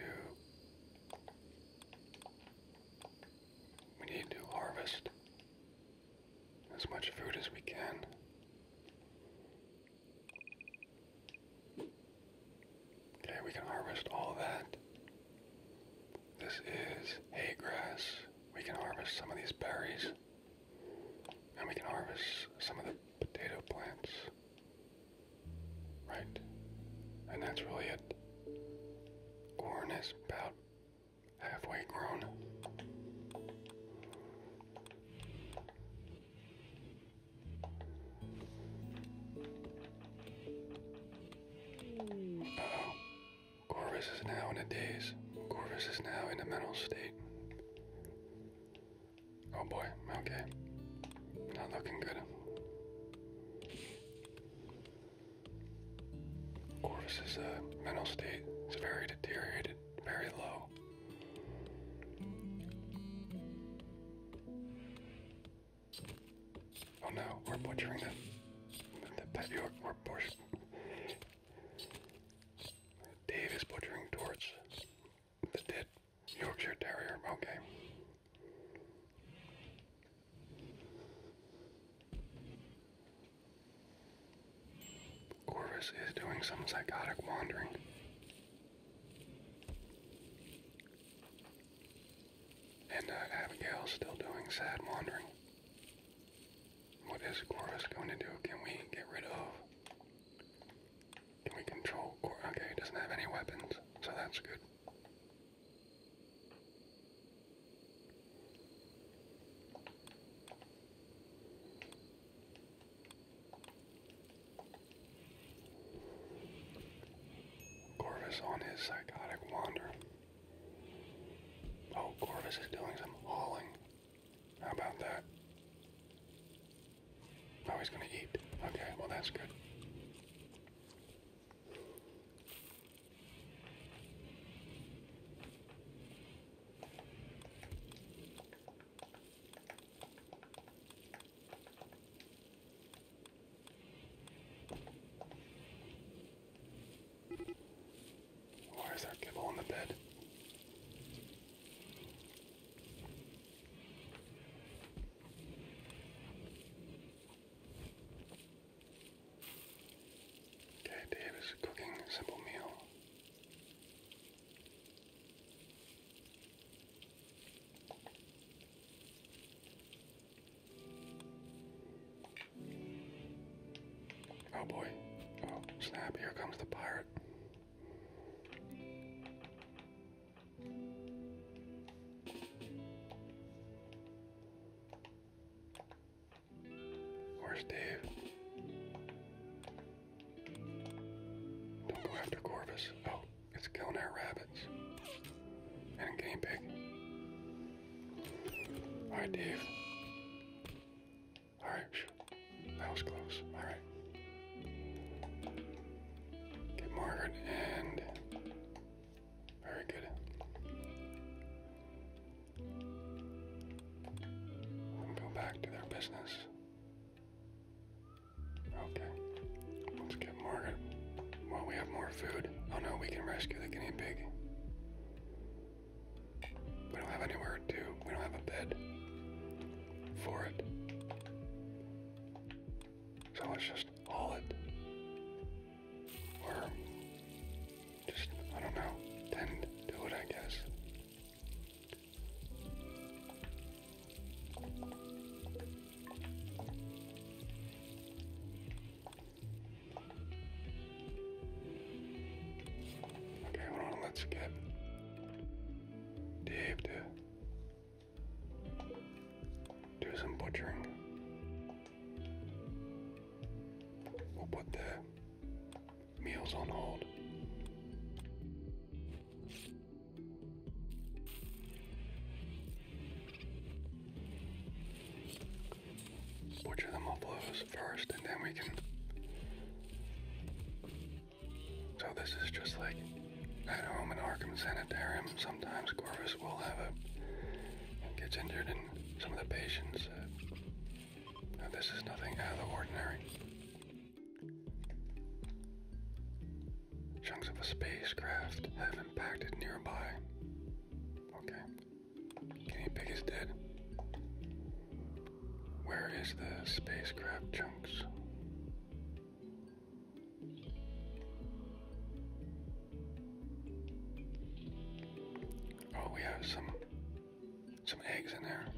We need to harvest as much food as we can. Okay, we can harvest all that. This is hay grass. We can harvest some of these berries. And we can harvest some of the potato plants. Right. And that's really it. Corn is about halfway grown. Uh-oh. Corvus is now in a daze. Corvus is now in a mental state. Oh boy, okay. Not looking good. Corvus's mental state is very deteriorated, very low. Oh no, we're butchering the pet York. We're butchering. Dave is butchering towards the dead Yorkshire Terrier. Okay. Corvus is doing doing some psychotic wandering. And Abigail's still doing sad wandering. What is Corvus going to do? Can we get rid of? Can we control Corvus? Okay, he doesn't have any weapons, so that's good. Corvus on his psychotic wander. Oh, Corvus is doing some hauling. How about that? Oh, he's gonna eat. Okay, well that's good. Why is there kibble on the bed? Okay, Dave is cooking a simple meal. Oh boy. Oh, snap, here comes the pirate. Where's Dave? Don't go after Corvus. Oh, it's killing our rabbits. And a guinea pig. Alright, Dave. Alright, that was close. Alright. Get Margaret and... Very good. Go back to their business. Okay. Let's get Margaret. Well, we have more food. Oh no, we can rescue the guinea pig. We don't have anywhere to. We don't have a bed for it. So let's just haul it. Or just, I don't know, tend to it, I guess. Okay, hold on, let's get Dave to do some butchering. We'll put the meals on hold. Butcher the buffaloes first, and then we can... So this is just like at home in Arkham Sanitarium. Sometimes Corvus will have gets injured, and some of the patients. This is nothing out of the ordinary. Chunks of a spacecraft have impacted nearby. Okay. Guinea pig is dead. Where is the spacecraft chunks? Oh, we have some eggs in there.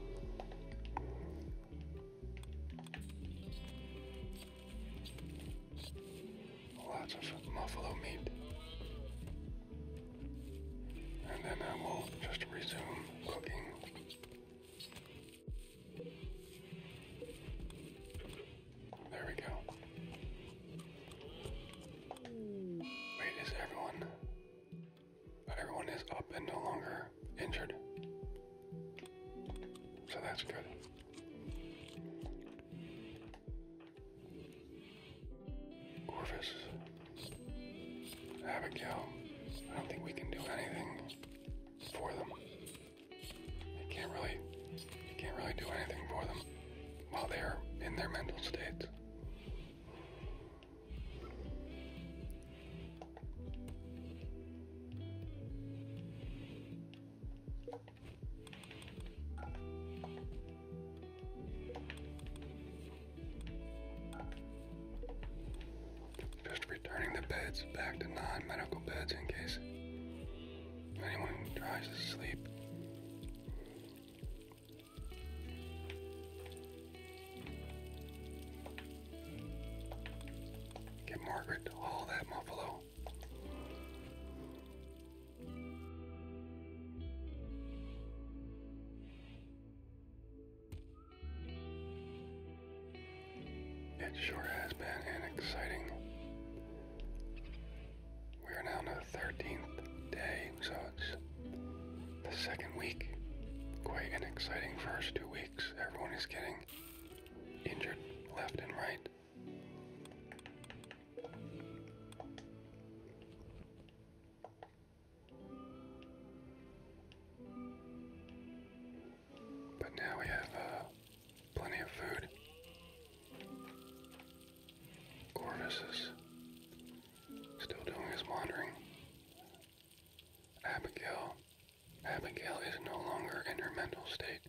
Lots of buffalo meat. And then we'll just resume cooking. There we go. Wait, is everyone... Everyone is up and no longer injured. So that's good. Corvus. Abigail. I don't think we can do anything for them. You can't really do anything for them while they're in their mental states. Just turning the beds back to non-medical beds in case anyone tries to sleep. Get Margaret to haul that muffalo. It sure has been an exciting. We are now on the 13th day, so it's the second week. Quite an exciting first 2 weeks. Everyone is getting injured left and right. But now we have plenty of food. Corvus is still doing his wandering. Abigail is no longer in her mental state.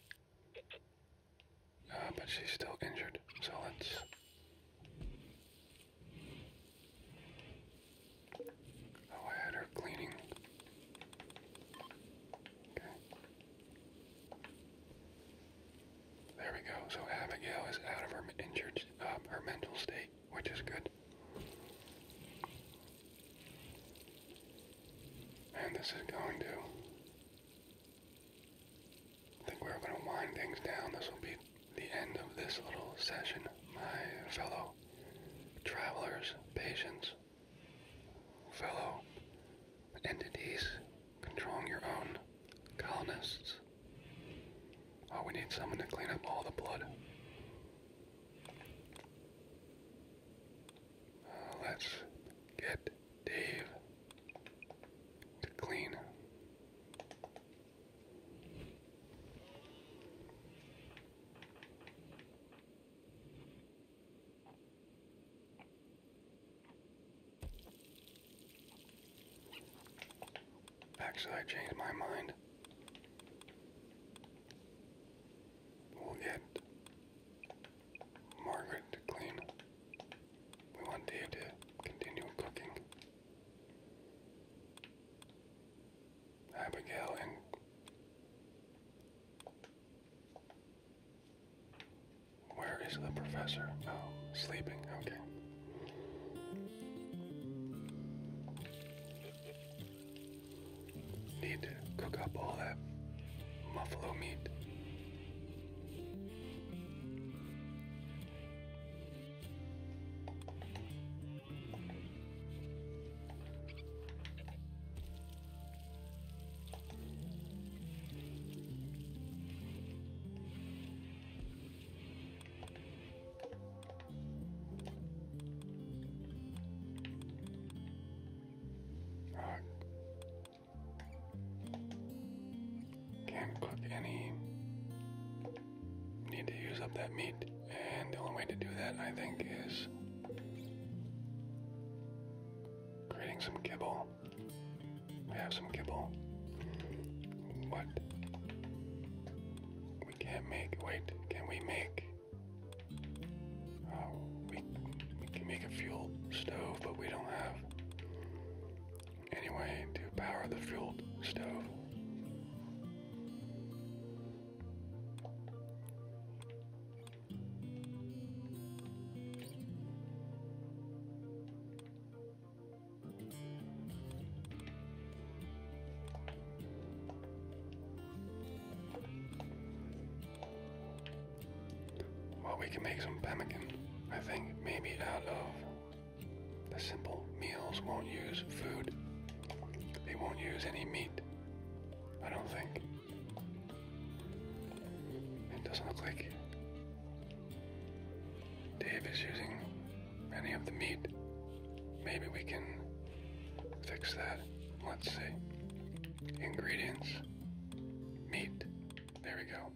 But she's still injured, so let's... Oh, I had her cleaning. Okay. There we go. So Abigail is out of her her mental state, which is good. And this is going to... I think we're going to wind things down. This will be the end of this little session. My fellow travelers, patients, fellow entities controlling your own colonists. Oh, we need someone to clean up all the blood. Let's get Dave to clean. Actually, I changed my mind. We'll get Margaret to clean. We want Dave to continue cooking. Abigail and where is the professor? Oh, sleeping. Okay. Need to cook up all that buffalo meat. Can't cook any. Need to use up that meat, and the only way to do that, I think, is creating some kibble. We have some kibble. What? We can't make. Wait, can we make? Oh, we can make a fuel stove, but we don't have any way to power the fueled stove. Well, we can make some pemmican. I think maybe out of the simple meals won't use food. They won't use any meat. I don't think. It doesn't look like Dave is using any of the meat. Maybe we can fix that. Let's see. Ingredients. Meat. There we go.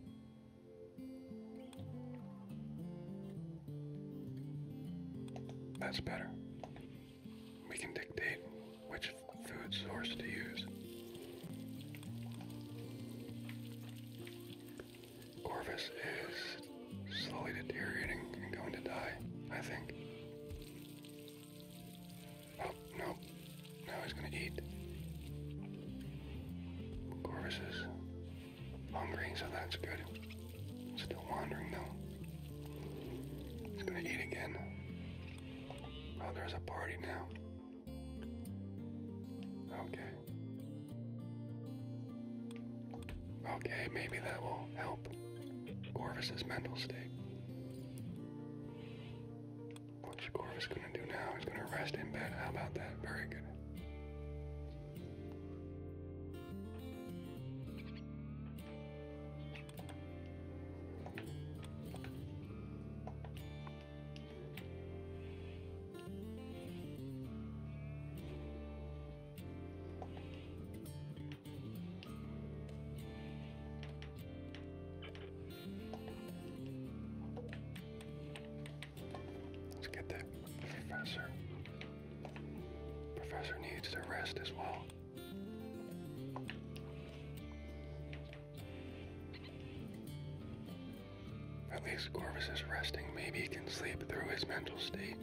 That's better. We can dictate which food source to use. Corvus is slowly deteriorating and going to die, I think. so that's good. Still wandering though. He's gonna eat again. Oh, there's a party now. Okay. Okay, maybe that will help Corvus's mental state. What's Corvus gonna do now? He's gonna rest in bed. How about that? Very good. Let's get the professor. Professor needs to rest as well. At least Corvus is resting. Maybe he can sleep through his mental state.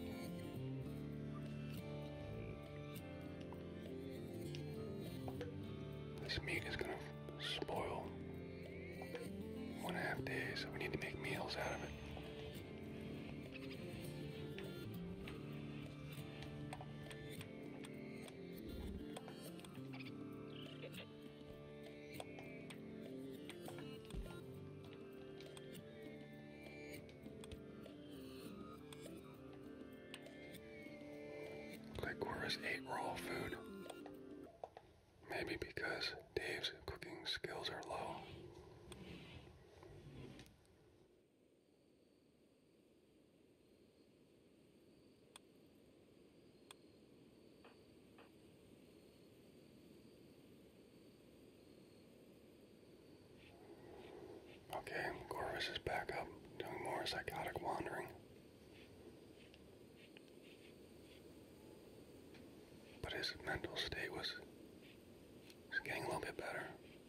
This meat is gonna spoil 1.5 days, so we need to make meals out of it. Looks like Corvus ate raw food. Maybe because Dave's cooking skills are low. Okay, Corvus is back up, doing more psychotic wandering. But his mental state was getting a little bit better.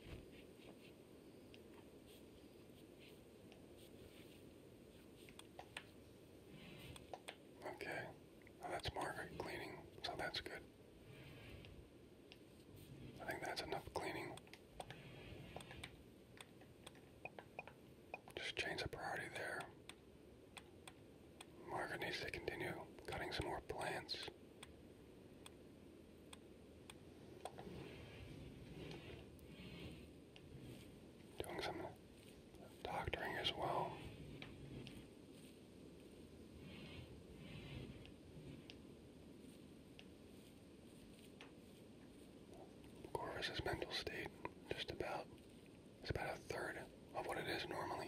Okay, well, that's Margaret cleaning, so that's good. I think that's enough cleaning. Just change the priority there. Margaret needs to continue cutting some more plants. Doing some doctoring as well. Corvus's mental state it's about a third of what it is normally.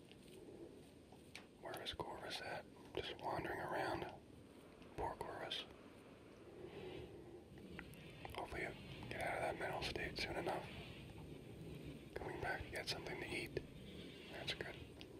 Where is Corvus at? Just wandering around. Poor Corvus. Hopefully he'll get out of that mental state soon enough. Coming back to get something to eat. That's good.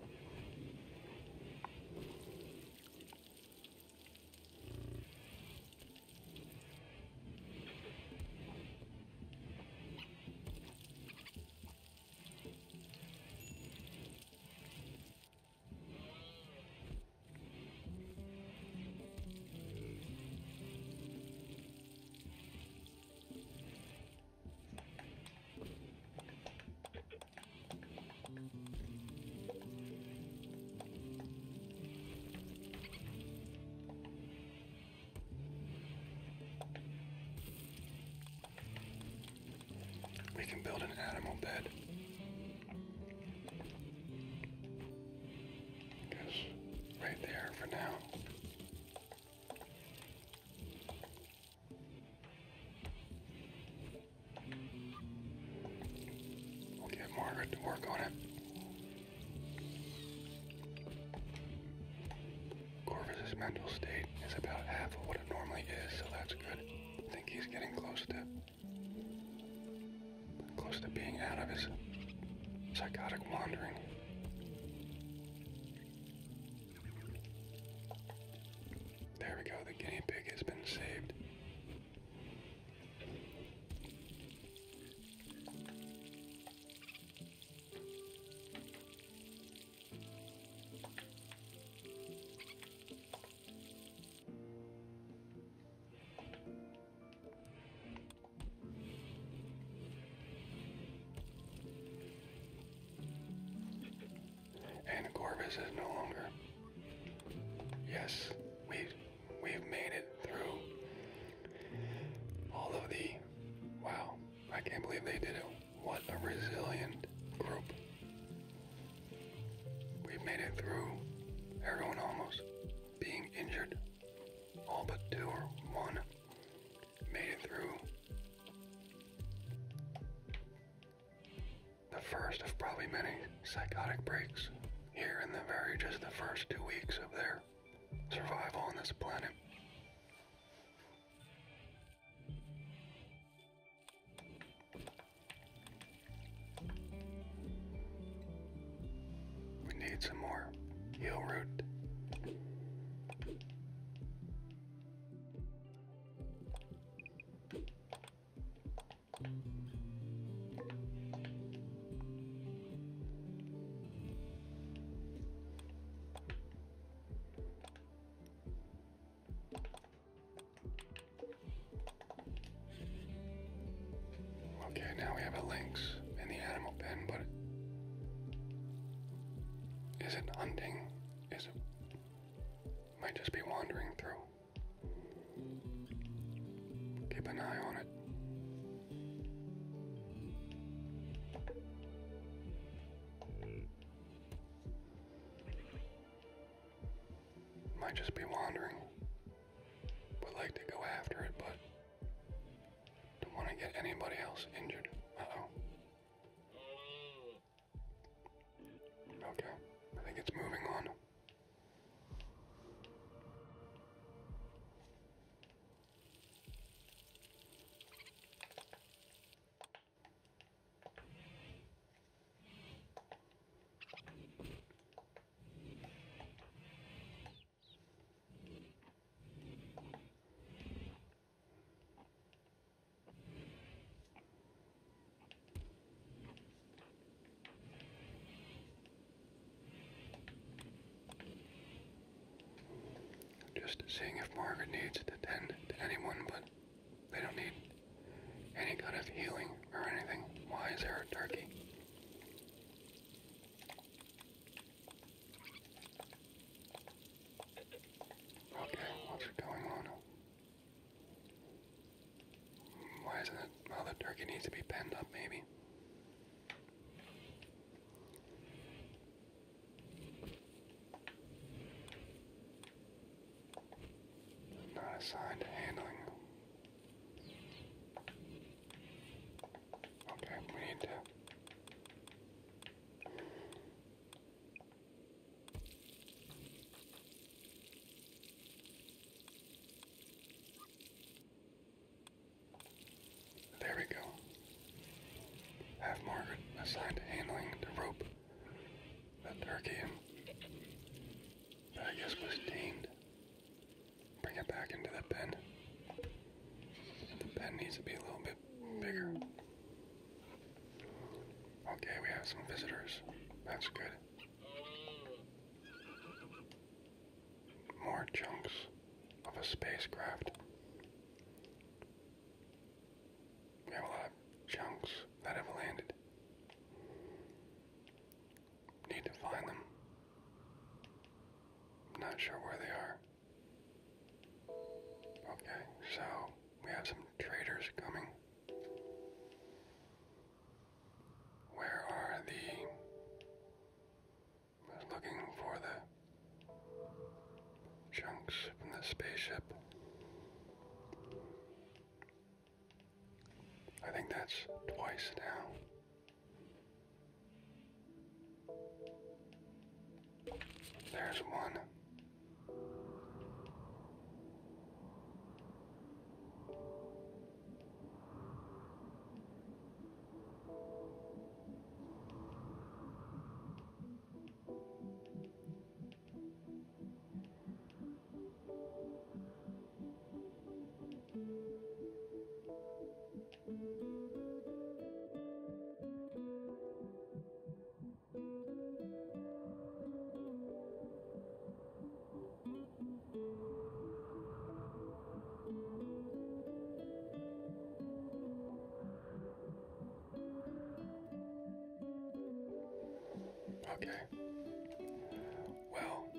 We can build an animal bed. Because right there for now. We'll get Margaret to work on it. Corvus's mental state is about half of what it normally is, so that's good. I think he's getting close to being out of his psychotic wandering. There we go, the guinea pig has been saved. probably many psychotic breaks here in just the first 2 weeks of their survival on this planet. We need some more heal root. Okay, now we have a lynx in the animal pen, but is it hunting? Is it might just be wandering through? Keep an eye on it. Might just be wandering. Would like to go after it, but don't want to get anybody else injured. Uh-oh. Okay, I think it's moving on. Just seeing if Margaret needs to tend to anyone, but they don't need any kind of healing or anything. Why is there a turkey? Okay, what's going on? Why isn't it? Well, the turkey needs to be penned up, maybe. Not assigned to handling. Okay, we need to. There we go. Have Margaret assigned to handling to rope that turkey in. That I guess was tamed. Bring it back into the pen. The pen needs to be a little bit bigger. Okay, we have some visitors. That's good. More chunks of a spacecraft. We have a lot of chunks that have landed. Need to find them. Not sure where they are. Okay, so we have some traders coming. Where are the... I was looking for the chunks from the spaceship. I think that's twice now. There's one. Okay. Well,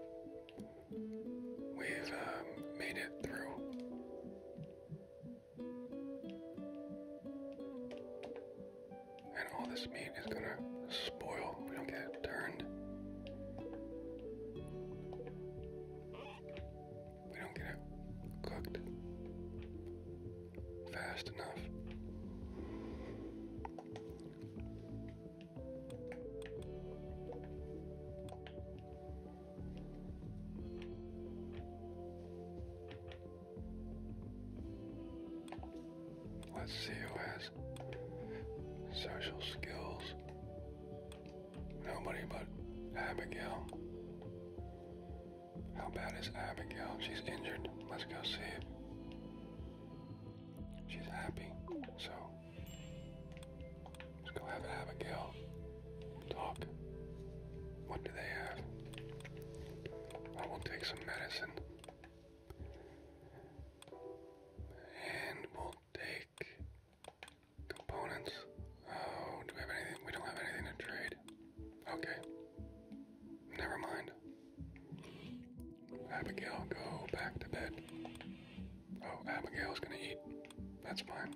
we've made it through. And all this meat is gonna spoil if we don't get it turned. We don't get it cooked fast enough. Let's see who has social skills. Nobody but Abigail. How bad is Abigail? She's injured. Let's go see it. She's happy, so let's go have Abigail talk. What do they have? I will take some medicine. And we'll take components. Oh, do we have anything? We don't have anything to trade. Okay. Never mind. Abigail, go back to bed. Oh, Abigail's gonna eat. That's fine.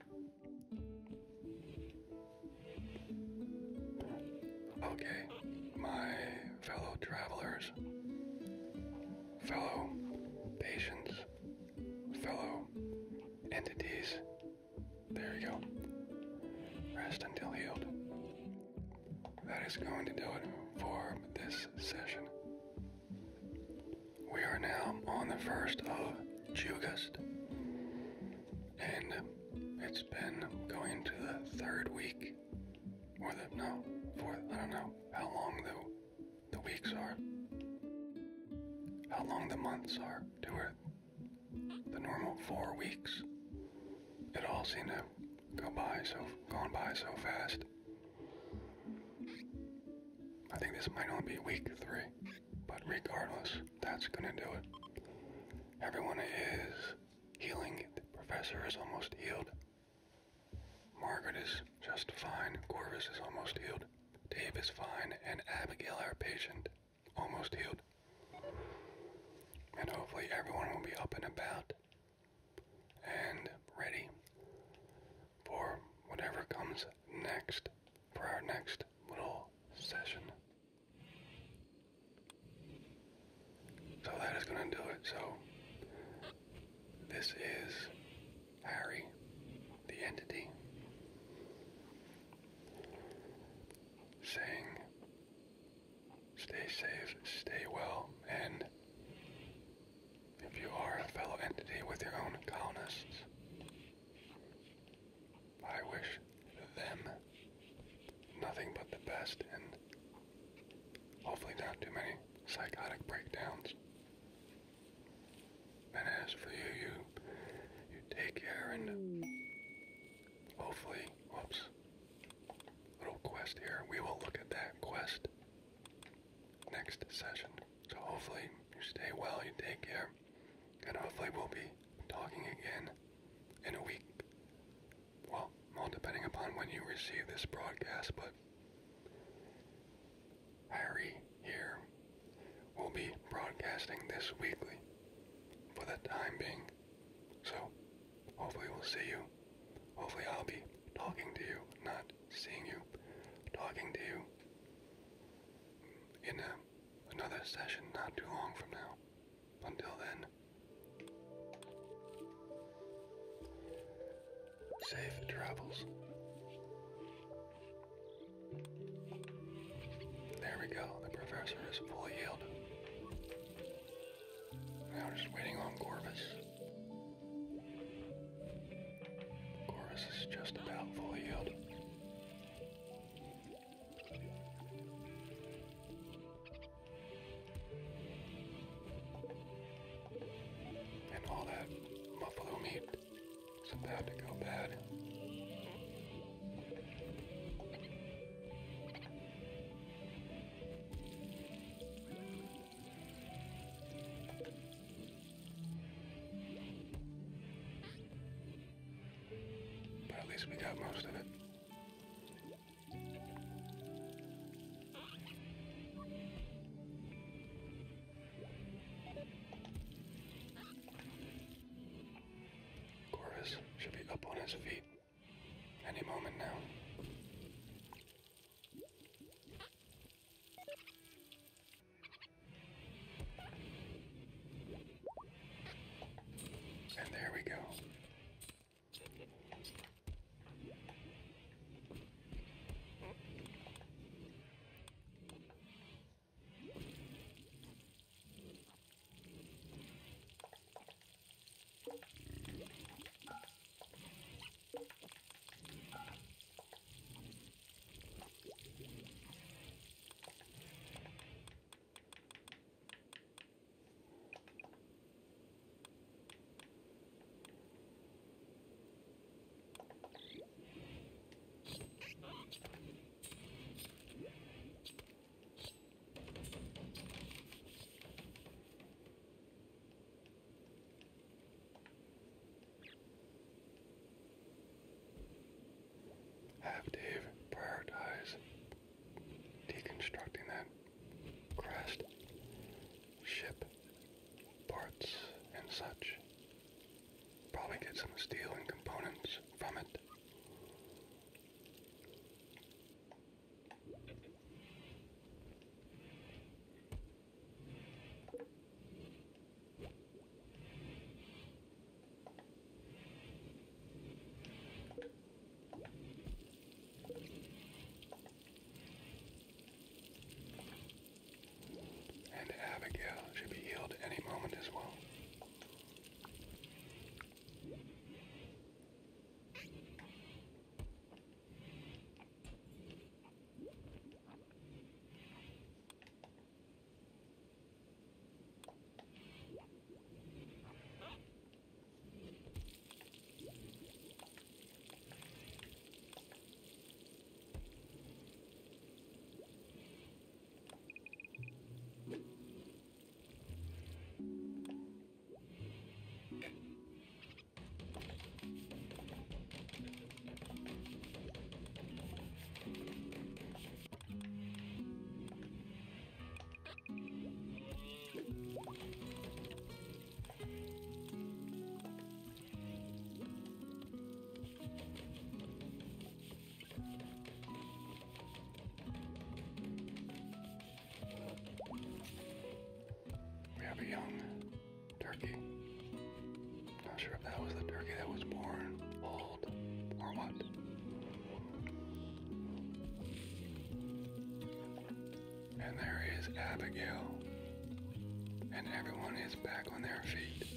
Okay, my fellow travelers, fellow patients, fellow entities, there you go. Rest until healed. That is going to do it for this session. We are now on the 1st of August, and it's been going to the 3rd week, or the, no, 4th, I don't know how long the weeks are, how long the months are, the normal 4 weeks. It all seemed to gone by so fast. I think this might only be week 3, but regardless, that's gonna do it. Everyone is healing. The professor is almost healed. Margaret is just fine. Corvus is almost healed. Dave is fine. And Abigail, our patient, almost healed. And hopefully everyone will be up and about and ready for whatever comes next, for our next little session. So that is going to do it. So this is Harry, the entity, saying, stay safe, stay well, and if you are a fellow entity with your own colonists, I wish them nothing but the best, and hopefully not too many psychotic breakdowns. And as for you, you take care, and hopefully, little quest here, we will look at that quest next session. So hopefully you stay well, you take care, and hopefully we'll be talking again in a week. Well, all depending upon when you receive this broadcast, but Harry here will be broadcasting this weekly for the time being. So hopefully we'll see you. Hopefully I'll be talking to you, not seeing you, talking to you in another session not too long from now. Until then, safe travels. There we go, the professor is fully healed. Now just waiting on Corvus. Corvus is just about fully healed. And all that buffalo meat is about to go bad. But at least we got most of it. Corvus should be up on his feet any moment now. And there we go. we get some steel and components from it. And Abigail should be healed any moment as well. We have a young turkey. Not sure if that was the turkey that was born old or what. And there is Abigail. And everyone is back on their feet.